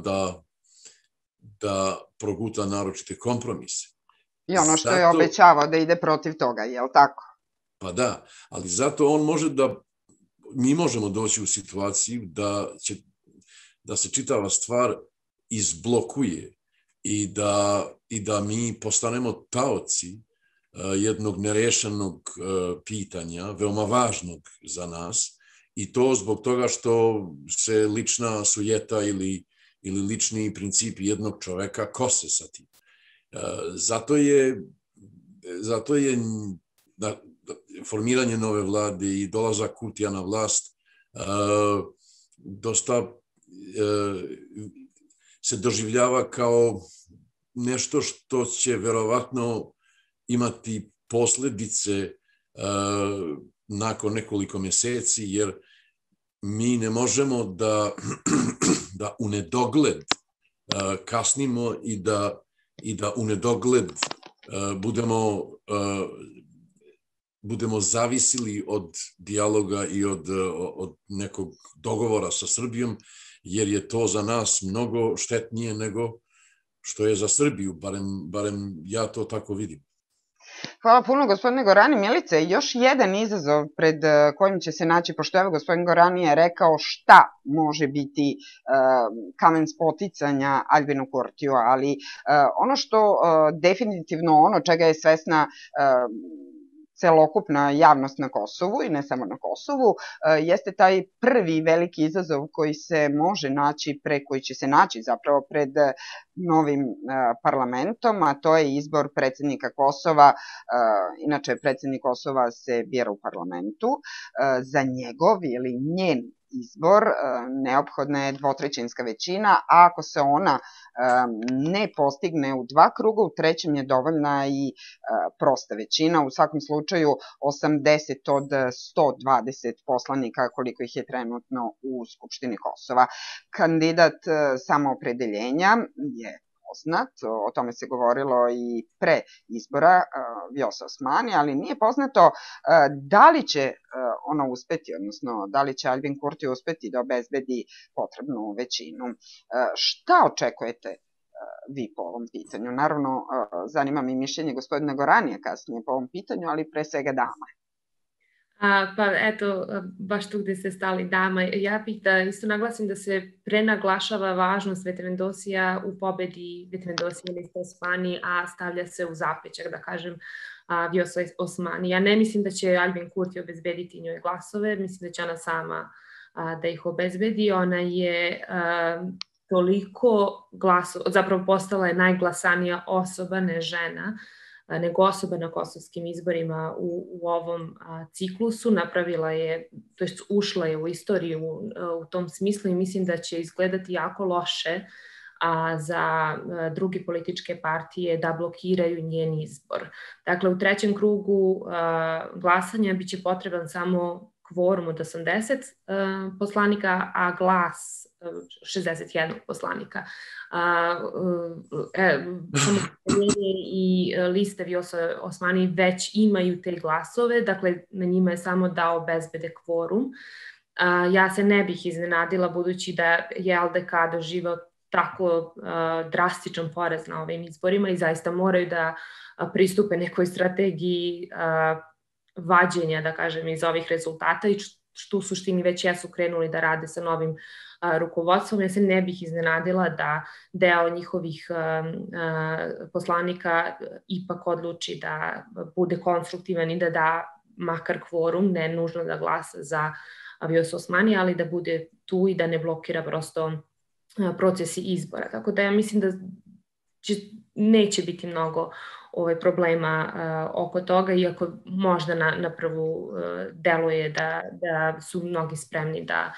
da proguta naročite kompromise. I ono što je obećavao da ide protiv toga, je li tako? Pa da, ali zato on može mi možemo doći u situaciju da se čitava stvar izblokuje i da mi postanemo taoci jednog nerešenog pitanja, veoma važnog za nas, i to zbog toga što se lična sujeta ili lični principi jednog čoveka kose sa tim. Zato je formiranje nove vlade i dolazak Kurtija na vlast dosta se doživljava kao nešto što će verovatno imati posledice nakon nekoliko meseci, jer mi ne možemo da u nedogled kasnimo i da u nedogled budemo zavisili od dijaloga i od nekog dogovora sa Srbijom, jer je to za nas mnogo štetnije nego što je za Srbiju, barem ja to tako vidim. Hvala puno, gospodine Gorani. Milice, još jedan izazov pred kojim će se naći, pošto evo gospodin Gorani je rekao šta može biti kamen spoticanja Albinu Kurtiju, ali ono što definitivno ono čega je svesna celokupna javnost na Kosovu i ne samo na Kosovu, jeste taj prvi veliki izazov koji se može naći, koji će se naći zapravo pred novim parlamentom, a to je izbor predsednika Kosova. Inače, predsednik Kosova se bira u parlamentu. Za njegov ili njen izbor neophodna je dvotrećinska većina, a ako se ona ne postigne u dva kruga, u trećem je dovoljna i prosta većina. U svakom slučaju 80 od 120 poslanika koliko ih je trenutno u Skupštini Kosova. Kandidat samoopredeljenja je poznat, o tome se govorilo i pre izbora, Vjosa Osmani, ali nije poznato da li će ono uspeti, odnosno da li će Albin Kurti uspeti da obezbedi potrebnu većinu. Šta očekujete vi po ovom pitanju? Naravno, zanima mi mišljenje gospodina Goranija kasnije po ovom pitanju, ali pre svega dama. Pa eto, baš tu gde ste stali dama, ja bih da isto naglasim da se prenaglašava važnost Vetevendosija u pobedi Vetevendosija ili Osmani, a stavlja se u zapećak, da kažem, Vjosa Osmani. Ja ne mislim da će Albin Kurti obezbediti njoj glasove, mislim da će ona sama da ih obezbedi. Ona je toliko glasova, zapravo postala je najglasanija osoba, ne žena, nego osoba na kosovskim izborima u ovom ciklusu. Napravila je, to jest ušla je u istoriju u tom smislu i mislim da će izgledati jako loše za druge političke partije da blokiraju njen izbor. Dakle, u trećem krugu glasanja biće potreban samo kvorum od 80 poslanika, a glas 61 poslanika. I liste Vjosa Osmani već imaju te glasove, dakle na njima je samo da obezbede kvorum. Ja se ne bih iznenadila, budući da je LDK doživao tako drastičan poraz na ovim izborima i zaista moraju da pristupe nekoj strategiji vađenja, da kažem, iz ovih rezultata i što u suštini već jesu krenuli da rade sa novim rukovodstvom. Ja se ne bih iznenadila da deo njihovih poslanika ipak odluči da bude konstruktivan i da makar kvorum, ne nužno da glasa za Vjosu Osmani, ali da bude tu i da ne blokira prosto procesi izbora. Tako da ja mislim da neće biti mnogo problema oko toga, iako možda na prvu deluje da su mnogi spremni da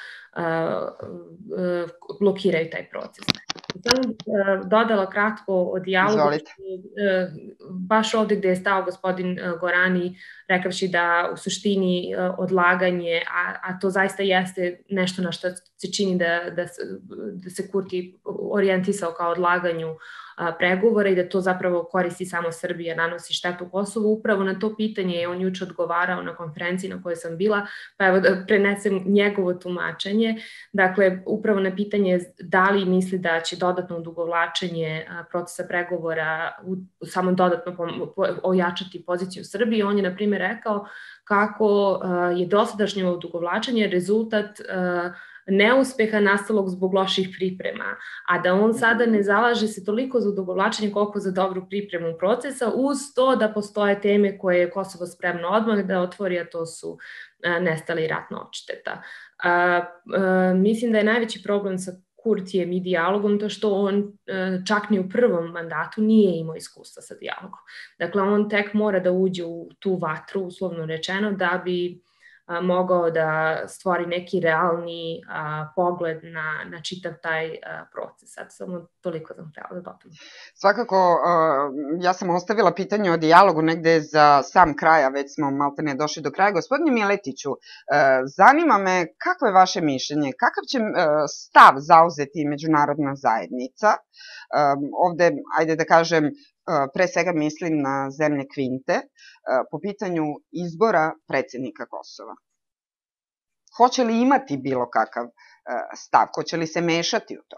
blokiraju taj proces. Sam dodala kratko o dijalogu, baš ovde gde je stao gospodin Gorani, rekavši da u suštini odlaganje, a to zaista jeste nešto na što se čini da se Kurti orijentisao kao odlaganju pregovora i da to zapravo koristi samo Srbija, nanosi štetu Kosovu. Upravo na to pitanje je on juče odgovarao na konferenciji na kojoj sam bila, pa evo da prenesem njegovo tumačenje. Dakle, upravo na pitanje da li misli da će dodatno odugovlačenje procesa pregovora samo dodatno ojačati poziciju Srbije, on je na primjer rekao kako je dosadašnje odugovlačenje rezultat neuspeha nastalog zbog loših priprema, a da on sada ne zalaže se toliko za odugovlačenje koliko za dobru pripremu procesa, uz to da postoje teme koje je Kosovo spremno odmah da otvori, a to su nestali ratna odšteta. Mislim da je najveći problem sa Kurtijem i dijalogom to što on čak ni u prvom mandatu nije imao iskustva sa dijalogom. Dakle, on tek mora da uđe u tu vatru, uslovno rečeno, da bi mogao da stvori neki realni pogled na čitav taj proces. Sad samo toliko sam htjela da dodam. Svakako, ja sam ostavila pitanje o dijalogu negde za sam kraj, a već smo maltene došli do kraja. Gospodine Miletiću, zanima me kako je vaše mišljenje, kakav će stav zauzeti međunarodna zajednica? Ovde, ajde da kažem, pre svega mislim na zemlje Kvinte, po pitanju izbora predsjednika Kosova. Hoće li imati bilo kakav stav? Hoće li se mešati u to?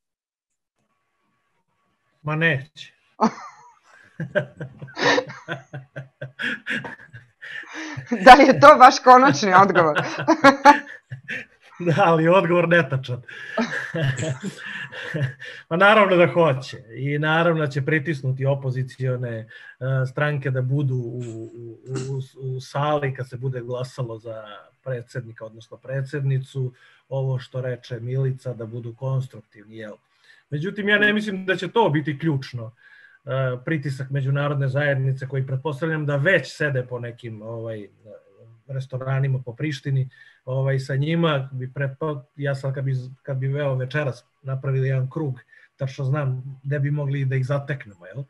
Ma neće. Da li je to vaš konačni odgovor? Da, ali odgovor netačan. Pa naravno da hoće i naravno da će pritisnuti opozicione stranke da budu u sali kad se bude glasalo za predsjednika, odnosno predsjednicu, ovo što reče Milica, da budu konstruktivni, jel? Međutim, ja ne mislim da će to biti ključno. Pritisak međunarodne zajednice koji pretpostavljam da već sede po nekim restoranima po Prištini, sa njima ja sad kad bi veo večeras napravili jedan krug, tačno znam gde bi mogli da ih zateknemo, jel?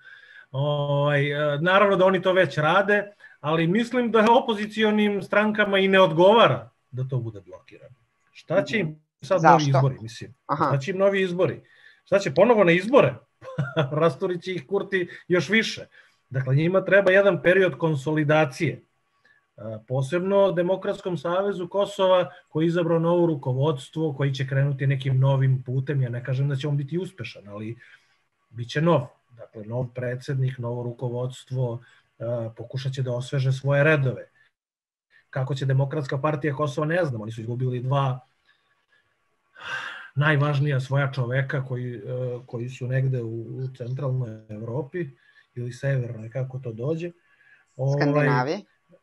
Naravno da oni to već rade, ali mislim da opozicionim strankama i ne odgovara da to bude blokirano. Šta će im sad novi izbori, mislim? Šta će im novi izbori? Šta će ponovo na izbore? Rasturit će ih Kurti još više. Dakle, njima treba jedan period konsolidacije. Posebno Demokratskom savezu Kosova koji je izabrao novo rukovodstvo, koji će krenuti nekim novim putem. Ja ne kažem da će on biti uspešan, ali bit će nov. Dakle, nov predsjednik, novo rukovodstvo, pokušat će da osveže svoje redove. Kako će Demokratska partija Kosova, ne znam. Oni su izgubili dva najvažnija svoja čoveka koji su negde u centralnoj Evropi ili severnoj, kako to dođe. Skandinavije?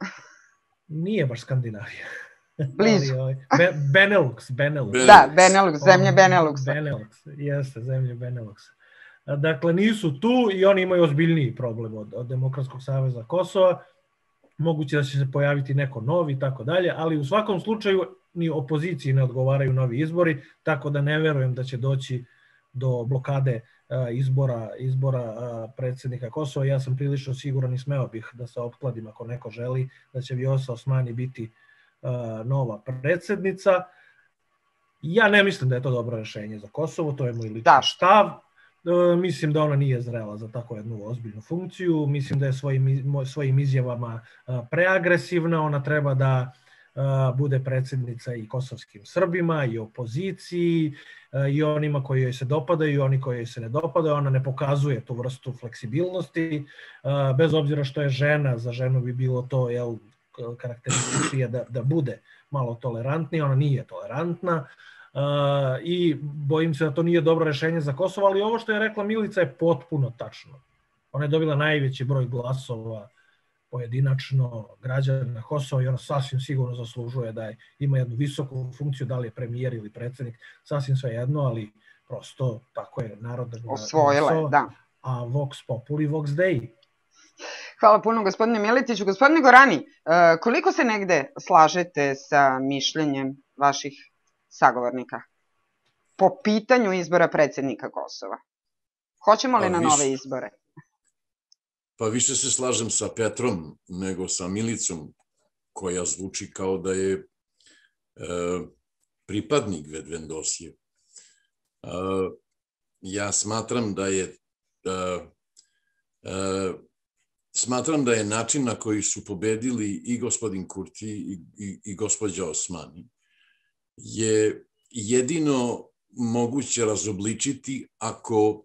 Nije baš Skandinavija. Blizu. Benelux. Da, Benelux, zemlje Beneluxa. Benelux, jeste, zemlje Beneluxa. Dakle, nisu tu i oni imaju ozbiljniji problem od Demokratskog saveza Kosova. Moguće da će se pojaviti neko novi i tako dalje, ali u svakom slučaju ni opoziciji ne odgovaraju novi izbori, tako da ne verujem da će doći do blokade izbora predsjednika Kosova. Ja sam prilično siguran i smeo bih da se opkladim ako neko želi da će Vjosa Osmani biti nova predsjednica. Ja ne mislim da je to dobro rešenje za Kosovo, to je moj lični stav. Mislim da ona nije zrela za tako jednu ozbiljnu funkciju. Mislim da je svojim izjavama preagresivna. Ona treba da bude predsjednica i kosovskim Srbima i opoziciji i onima koji joj se dopadaju i oni koji joj se ne dopadaju. Ona ne pokazuje tu vrstu fleksibilnosti, bez obzira što je žena. Za ženu bi bilo to karakterističnije da bude malo tolerantnija. Ona nije tolerantna i bojim se da to nije dobro rešenje za Kosovo, ali ovo što je rekla Milica je potpuno tačno. Ona je dobila najveći broj glasova pojedinačno građana Kosova i on sasvim sigurno zaslužuje da ima jednu visoku funkciju, da li je premijer ili predsednik, sasvim sve jedno, ali prosto tako je narod osvojila, da. A Vox Populi, Vox Dei. Hvala puno, gospodine Miletiću. Gospodine Gorani, koliko se negde slažete sa mišljenjem vaših sagovornika po pitanju izbora predsednika Kosova? Hoćemo li na nove izbore? Pa više se slažem sa Petrom nego sa Milicom, koja zvuči kao da je pripadnik Vedvendosije. Ja smatram da je način na koji su pobedili i gospodin Kurti i gospođa Osmani je jedino moguće razobličiti ako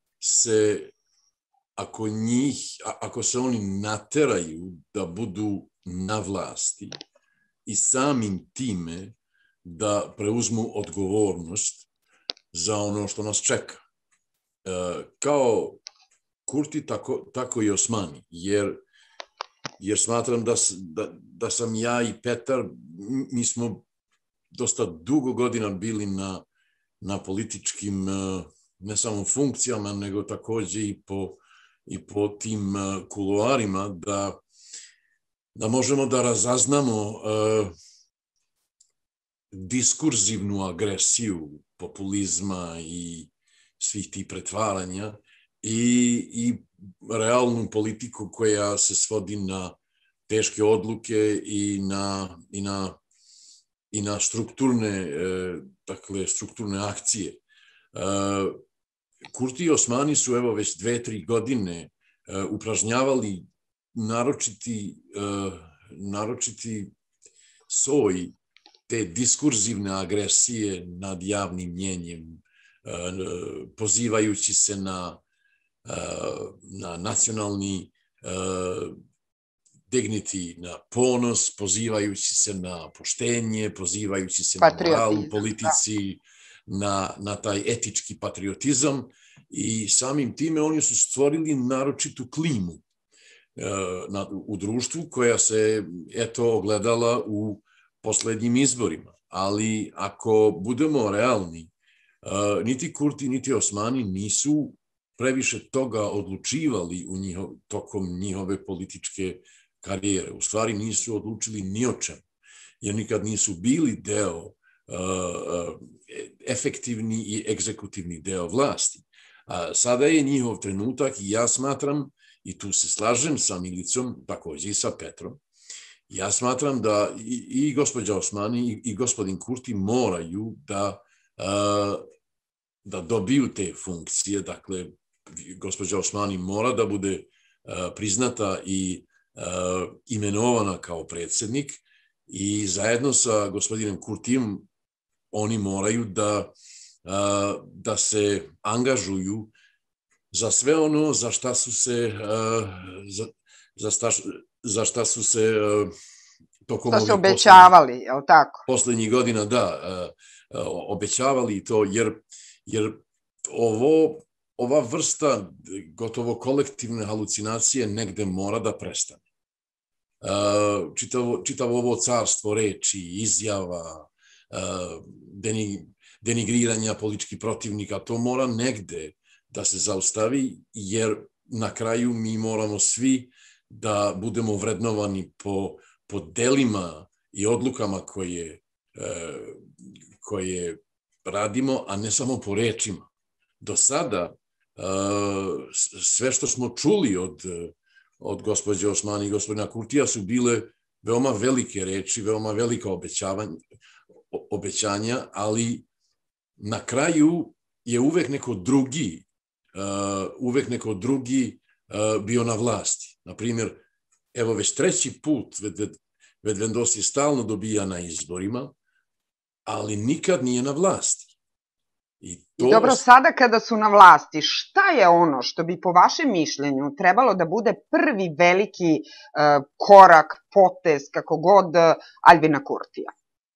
se oni nateraju da budu na vlasti i samim time da preuzmu odgovornost za ono što nas čeka. Kao Kurti, tako i Osmani, jer smatram da sam ja i Petar, mi smo dosta dugo godina bili na političkim, ne samo funkcijama, nego takođe i po tim kuloarima, da možemo da razaznamo diskurzivnu agresiju populizma i svih tih pretvaranja i realnu politiku koja se svodi na teške odluke i na strukturne akcije. Kurti i Osmani su evo već 2-3 godine upražnjavali naročiti soj te diskurzivne agresije nad javnim mnjenjem, pozivajući se na nacionalni dignity, na ponos, pozivajući se na poštenje, pozivajući se na moral u politici, na taj etički patriotizam i samim time oni su stvorili naročitu klimu u društvu koja se ogledala u poslednjim izborima. Ali ako budemo realni, niti Kurti, niti Osmani nisu previše toga odlučivali tokom njihove političke karijere. U stvari nisu odlučili ni o čemu, jer nikad nisu bili deo, efektivni i egzekutivni deo vlasti. Sada je njihov trenutak i ja smatram, i tu se slažem sa Milicom, takođe i sa Petrom, ja smatram da i gospođa Osmani i gospodin Kurti moraju da dobiju te funkcije. Dakle, gospođa Osmani mora da bude priznata i imenovana kao predsednik i zajedno sa gospodinom Kurtijem oni moraju da se angažuju za sve ono za šta su se tokom ovih obećavali, je li tako? Poslednjih godina, da, obećavali to, jer ova vrsta gotovo kolektivne halucinacije negde mora da prestane. Čitavo ovo carstvo reči, izjava, denigriranja političkih protivnika, to mora negde da se zaustavi, jer na kraju mi moramo svi da budemo vrednovani po delima i odlukama koje radimo, a ne samo po rečima. Do sada sve što smo čuli od gospođe Osmani i gospodina Kurtija su bile veoma velike reči, veoma velika obećanja, ali na kraju je uvek neko drugi bio na vlasti. Naprimjer, evo već 3. put Vedvendosije stalno dobija na izborima, ali nikad nije na vlasti. I dobro, sada kada su na vlasti, šta je ono što bi po vašem mišljenju trebalo da bude prvi veliki korak, potez, kako god, Aljbina Kurtija?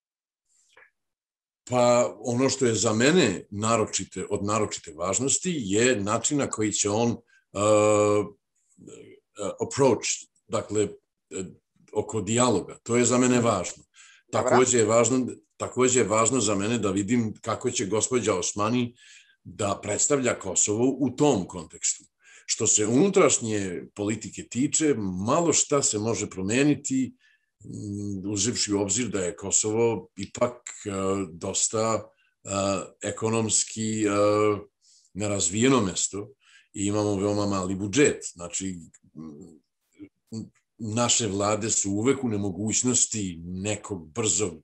Pa ono što je za mene od naročite važnosti je način na koji će on approach dakle, oko dijaloga. To je za mene važno. Takođe je važno za mene da vidim kako će gospođa Osmani da predstavlja Kosovo u tom kontekstu. Što se unutrašnje politike tiče, malo šta se može promeniti, uzevši u obzir da je Kosovo ipak dosta ekonomski nerazvijeno mesto i imamo veoma mali budžet. Znači, naše vlade su uvek u nemogućnosti nekog brzog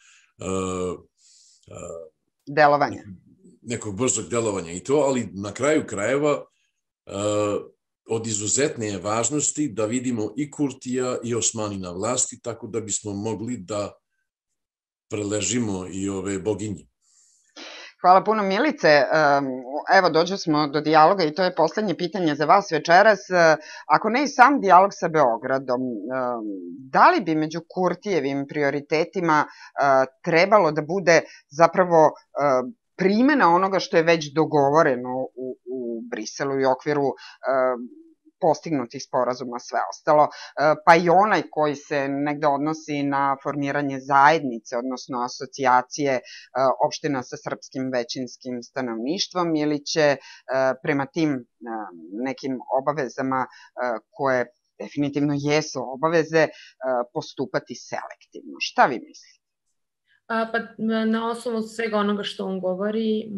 delovanja i to, ali na kraju krajeva od izuzetne je važnosti da vidimo i Kurtija i Osmani na vlasti, tako da bismo mogli da preležimo i ove boginje. Hvala puno, Milice. Evo, dođu smo do dijaloga i to je poslednje pitanje za vas večeras. Ako ne i sam dijalog sa Beogradom, da li bi među Kurtijevim prioritetima trebalo da bude zapravo primena onoga što je već dogovoreno u Briselu i okviru postignutih sporazuma, sve ostalo, pa i onaj koji se negde odnosi na formiranje zajednice, odnosno asocijacije opština sa srpskim većinskim stanovništvom, ili će prema tim nekim obavezama koje definitivno jesu obaveze postupati selektivno. Šta vi mislite? Pa na osnovu svega onoga što on govori,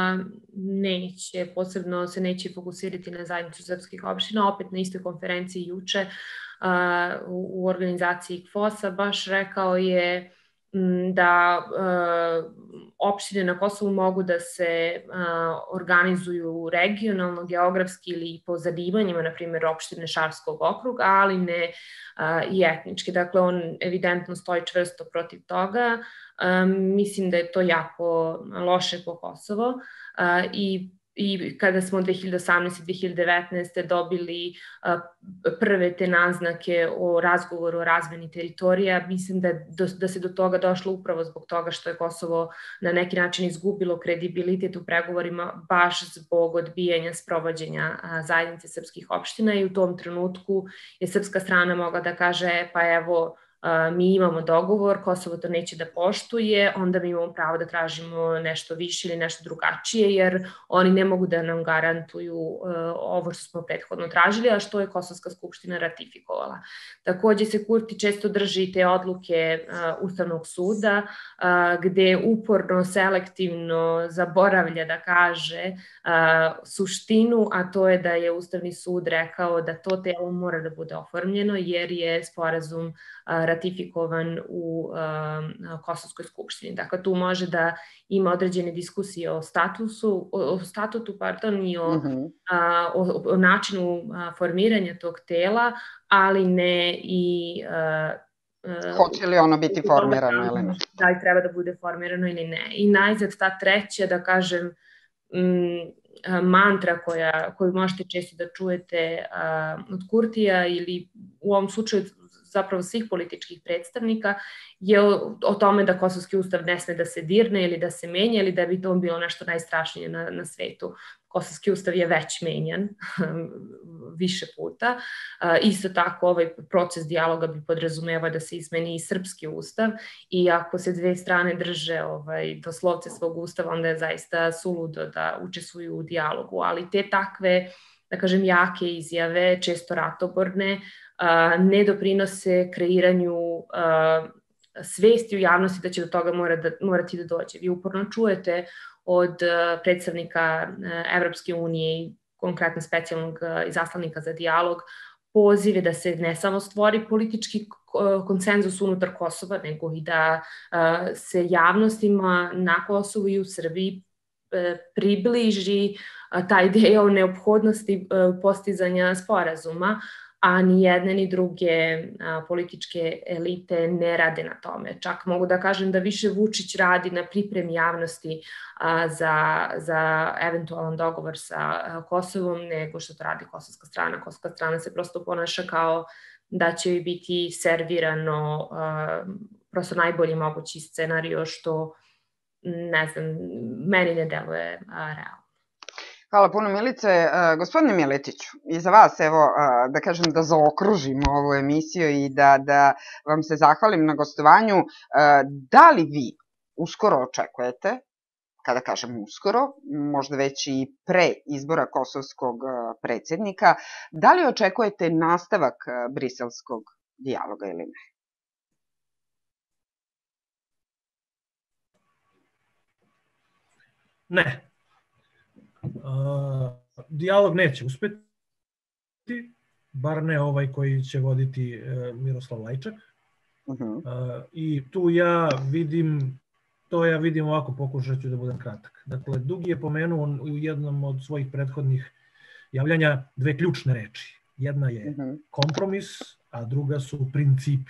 posebno se neće fokusirati na zajednicu srpskih opština. Opet na istoj konferenciji juče u organizaciji KFOS-a baš rekao je da opštine na Kosovu mogu da se organizuju regionalno, geografski ili po zanimanjima, na primjer opštine Šarskog okruga, ali ne i etnički. Dakle, on evidentno stoji čvrsto protiv toga. Mislim da je to jako loše po Kosovo i kada smo 2018. 2019. dobili prve te naznake o razgovoru o razmeni teritorija, mislim da se do toga došlo upravo zbog toga što je Kosovo na neki način izgubilo kredibilitet u pregovorima baš zbog odbijanja sprovođenja zajednice srpskih opština i u tom trenutku je srpska strana mogla da kaže pa evo, mi imamo dogovor, Kosovo to neće da poštuje, onda mi imamo pravo da tražimo nešto više ili nešto drugačije, jer oni ne mogu da nam garantuju ovo što smo prethodno tražili, a što je Kosovska skupština ratifikovala. Takođe se Kurti često drži te odluke Ustavnog suda, gde uporno, selektivno zaboravlja da kaže suštinu, a to je da je Ustavni sud rekao da to telo mora da bude oformljeno, jer je sporazum ratifikovan u Kosovskoj skupštini. Dakle, tu može da ima određene diskusije o statutu i o načinu formiranja tog tela, ali ne i hoće li ono biti formirano ili ne? Da li treba da bude formirano ili ne. I najzad ta treća, da kažem, mantra koju možete često da čujete od Kurtija ili u ovom slučaju zapravo svih političkih predstavnika, je o tome da Kosovski ustav ne sme da se dirne ili da se menja ili da bi to bilo nešto najstrašnije na svetu. Kosovski ustav je već menjan više puta. Isto tako ovaj proces dijaloga bi podrazumevao da se izmeni i srpski ustav i ako se dve strane drže doslovce svog ustava, onda je zaista suludo da učestvuju u dijalogu. Ali te takve, da kažem, jake izjave, često ratoborne, ne doprinose kreiranju svesti u javnosti da će do toga morati da dođe. Vi uporno čujete od predstavnika Evropske unije i konkretno specijalnog izaslanika za dijalog pozive da se ne samo stvori politički konsenzus unutar Kosova, nego i da se javnostima na Kosovu i u Srbiji približi ta ideja o neophodnosti postizanja sporazuma, a ni jedne ni druge političke elite ne rade na tome. Čak mogu da kažem da više Vučić radi na pripremi javnosti za eventualan dogovor sa Kosovom nego što to radi kosovska strana. Kosovska strana se prosto ponaša kao da će joj biti servirano prosto najbolji mogući scenario što, ne znam, meni ne deluje realno. Hvala puno, Milice. Gospodine Miletiću, i za vas, evo, da kažem da zaokružimo ovu emisiju i da vam se zahvalim na gostovanju. Da li vi uskoro očekujete, kada kažem uskoro, možda već i pre izbora kosovskog predsjednika, da li očekujete nastavak briselskog dijaloga ili ne? Ne. Dijalog neće uspeti, bar ne ovaj koji će voditi Miroslav Lajčak. I tu ja vidim ovako, pokušat ću da budem kratak. Dakle, Dugi je pomenuo u jednom od svojih prethodnih javljanja dve ključne reči. Jedna je kompromis, a druga su principi.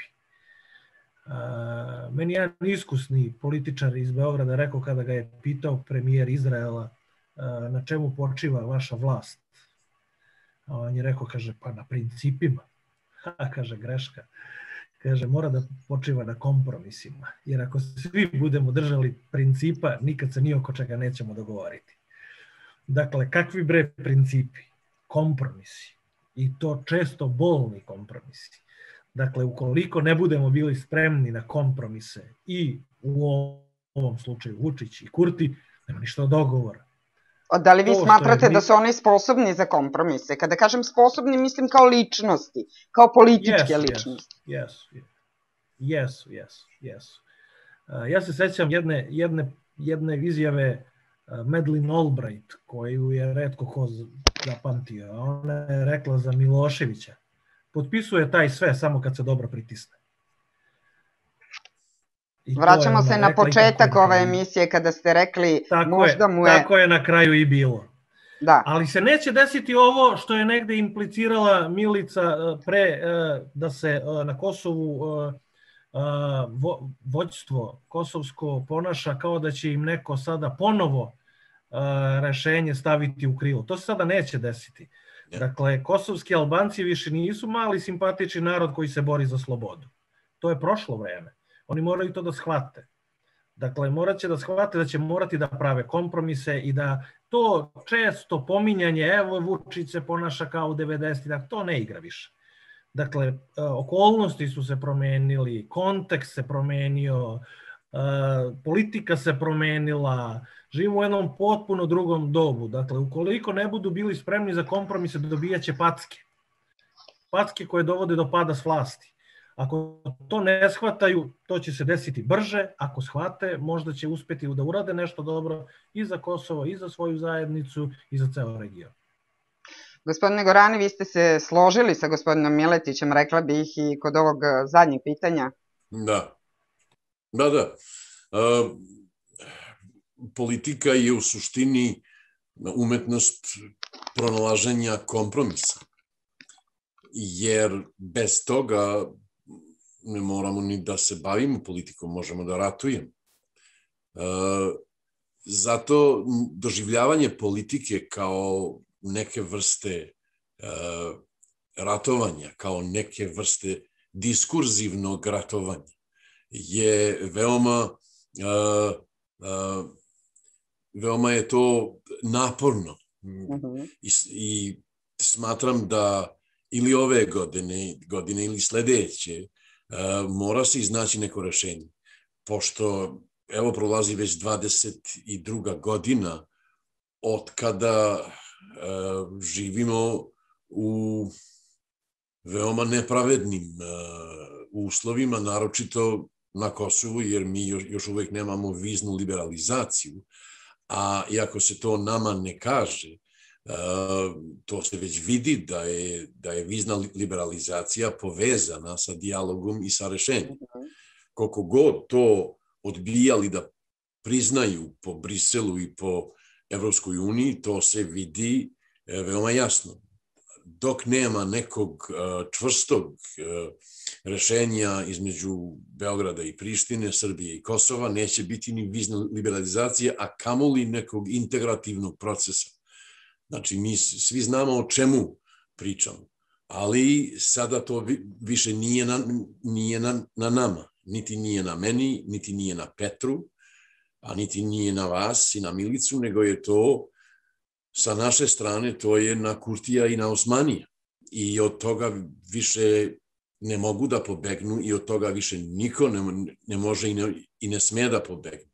Meni jedan iskusni političar iz Beograda rekao kada ga je pitao premijer Izraela na čemu počiva vaša vlast. A on je rekao, kaže, pa na principima. Kaže, greška. Kaže, mora da počiva na kompromisima. Jer ako svi budemo držali principa, nikad se ni oko čega nećemo dogovoriti. Dakle, kakvi bre principi? Kompromisi. I to često bolni kompromisi. Dakle, ukoliko ne budemo bili spremni na kompromise i u ovom slučaju Vučić i Kurti, nema ništa od dogovora. Da li vi smatrate da su oni sposobni za kompromise? Kada kažem sposobni, mislim kao ličnosti, kao političke ličnosti. Jesu. Ja se sećam jedne izjave Madeleine Albright, koju je retko ko zapamtio. Ona je rekla za Miloševića: potpisuje taj sve samo kad se dobro pritisne. Vraćamo se na početak ove emisije kada ste rekli možda mu je... Tako je na kraju i bilo. Da. Ali se neće desiti ovo što je negde implicirala Milica pre da se na Kosovu vođstvo kosovsko ponaša kao da će im neko sada ponovo rešenje staviti u krilo. To se sada neće desiti. Dakle, kosovski Albanci više nisu mali simpatični narod koji se bori za slobodu. To je prošlo vreme. Oni moraju to da shvate. Dakle, morat će da shvate da će morati da prave kompromise i da to često pominjanje, evo Vučić se ponaša kao u 90-ih, to ne igra više. Dakle, okolnosti su se promenili, kontekst se promenio, politika se promenila, živimo u jednom potpuno drugom dobu. Dakle, ukoliko ne budu bili spremni za kompromise, dobijaće packe. Packe koje dovode do pada s vlasti. Ako to ne shvataju, to će se desiti brže. Ako shvate, možda će uspeti da urade nešto dobro i za Kosovo, i za svoju zajednicu, i za ceo region. Gospodine Gorani, vi ste se složili sa gospodinom Miletićem, rekla bih i kod ovog zadnjeg pitanja. Da. Politika je u suštini umetnost pronalaženja kompromisa. Jer bez toga ne moramo ni da se bavimo politikom, možemo da ratujemo. Zato doživljavanje politike kao neke vrste ratovanja, kao neke vrste diskurzivnog ratovanja je veoma je to naporno. I smatram da ili ove godine ili sledeće mora se iznaći neko rešenje. Pošto, evo, prolazi već 22. godina od kada živimo u veoma nepravednim uslovima, naročito na Kosovu, jer mi još uvek nemamo viznu liberalizaciju, a iako se to nama ne kaže, to se već vidi da je vizna liberalizacija povezana sa dijalogom i sa rešenjem. Koliko god to odbijali da priznaju po Briselu i po Evropskoj uniji, to se vidi veoma jasno. Dok nema nekog čvrstog rešenja između Beograda i Prištine, Srbije i Kosova, neće biti ni vizna liberalizacija, a kamoli nekog integrativnog procesa. Znači, mi svi znamo o čemu pričamo, ali sada to više nije na nama. Niti nije na meni, niti nije na Petru, a niti nije na vas i na Milicu, nego je to sa naše strane to je na Kurtija i na Osmanija. I od toga više ne mogu da pobegnu i od toga više niko ne može i ne smije da pobegne.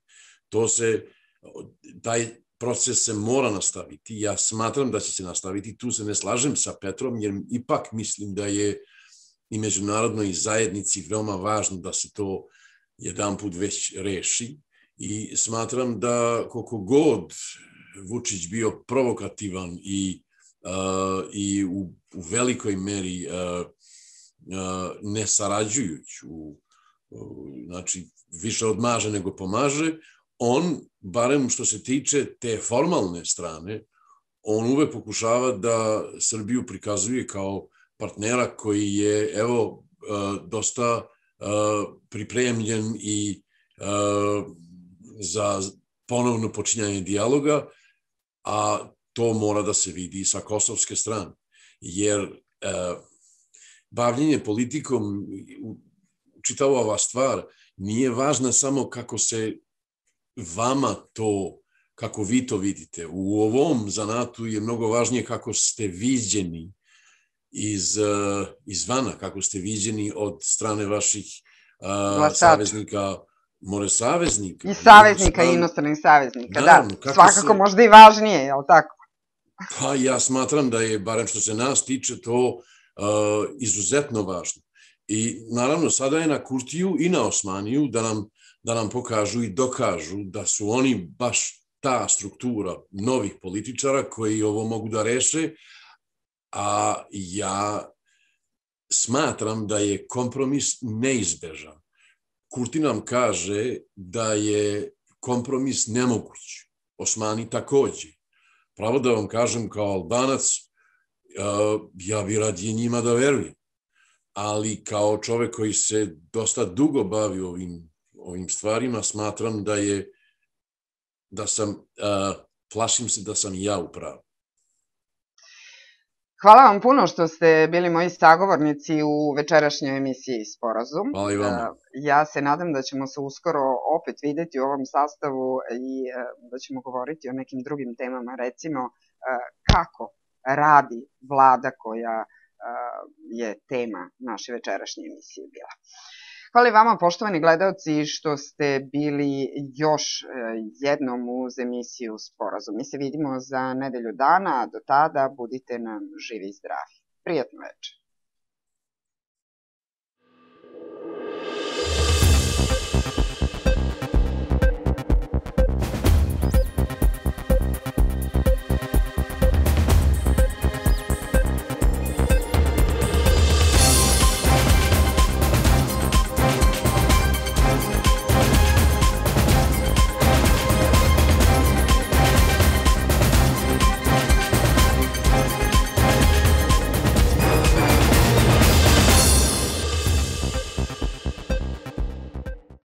Taj proces se mora nastaviti. Ja smatram da će se nastaviti. Tu se ne slažem sa Petrom, jer ipak mislim da je i međunarodnoj zajednici veoma važno da se to jedan put već reši. I smatram da koliko god Vučić bio provokativan i u velikoj meri ne sarađujući, znači više odmaže nego pomaže, on, barem što se tiče te formalne strane, on uvek pokušava da Srbiju prikazuje kao partnera koji je, evo, dosta pripremljen i za ponovno počinjanje dijaloga, a to mora da se vidi sa kosovske strane. Jer bavljenje politikom, čitava ova stvar, nije važna samo kako se vama to, kako vi to vidite. U ovom zanatu je mnogo važnije kako ste viđeni izvana, kako ste viđeni od strane vaših saveznika, more saveznika. I saveznika, i inostranih saveznika, naravno, da. Svakako možda i važnije, je li tako? Pa ja smatram da je, barem što se nas tiče, to izuzetno važno. I naravno, sada je na Kurtiju i na Osmaniju da nam pokažu i dokažu da su oni baš ta struktura novih političara koji ovo mogu da reše, a ja smatram da je kompromis neizbežan. Kurti nam kaže da je kompromis nemoguć. Osmani takođe. Pravo da vam kažem kao Albanac, ja bi radije njima da verujem. Ali kao čovek koji se dosta dugo bavi ovim stvarima, smatram plašim se da sam ja u pravu. Hvala vam puno što ste bili moji sagovornici u večerašnjoj emisiji Sporazum. Hvala i vama. Ja se nadam da ćemo se uskoro opet videti u ovom sastavu i da ćemo govoriti o nekim drugim temama, recimo kako radi vlada koja je tema naše večerašnje emisije bila. Hvala i vama, poštovani gledalci, što ste bili još jednom uz emisiju Sporazum. Mi se vidimo za nedelju dana, a do tada budite nam živi i zdravi. Prijatno večer.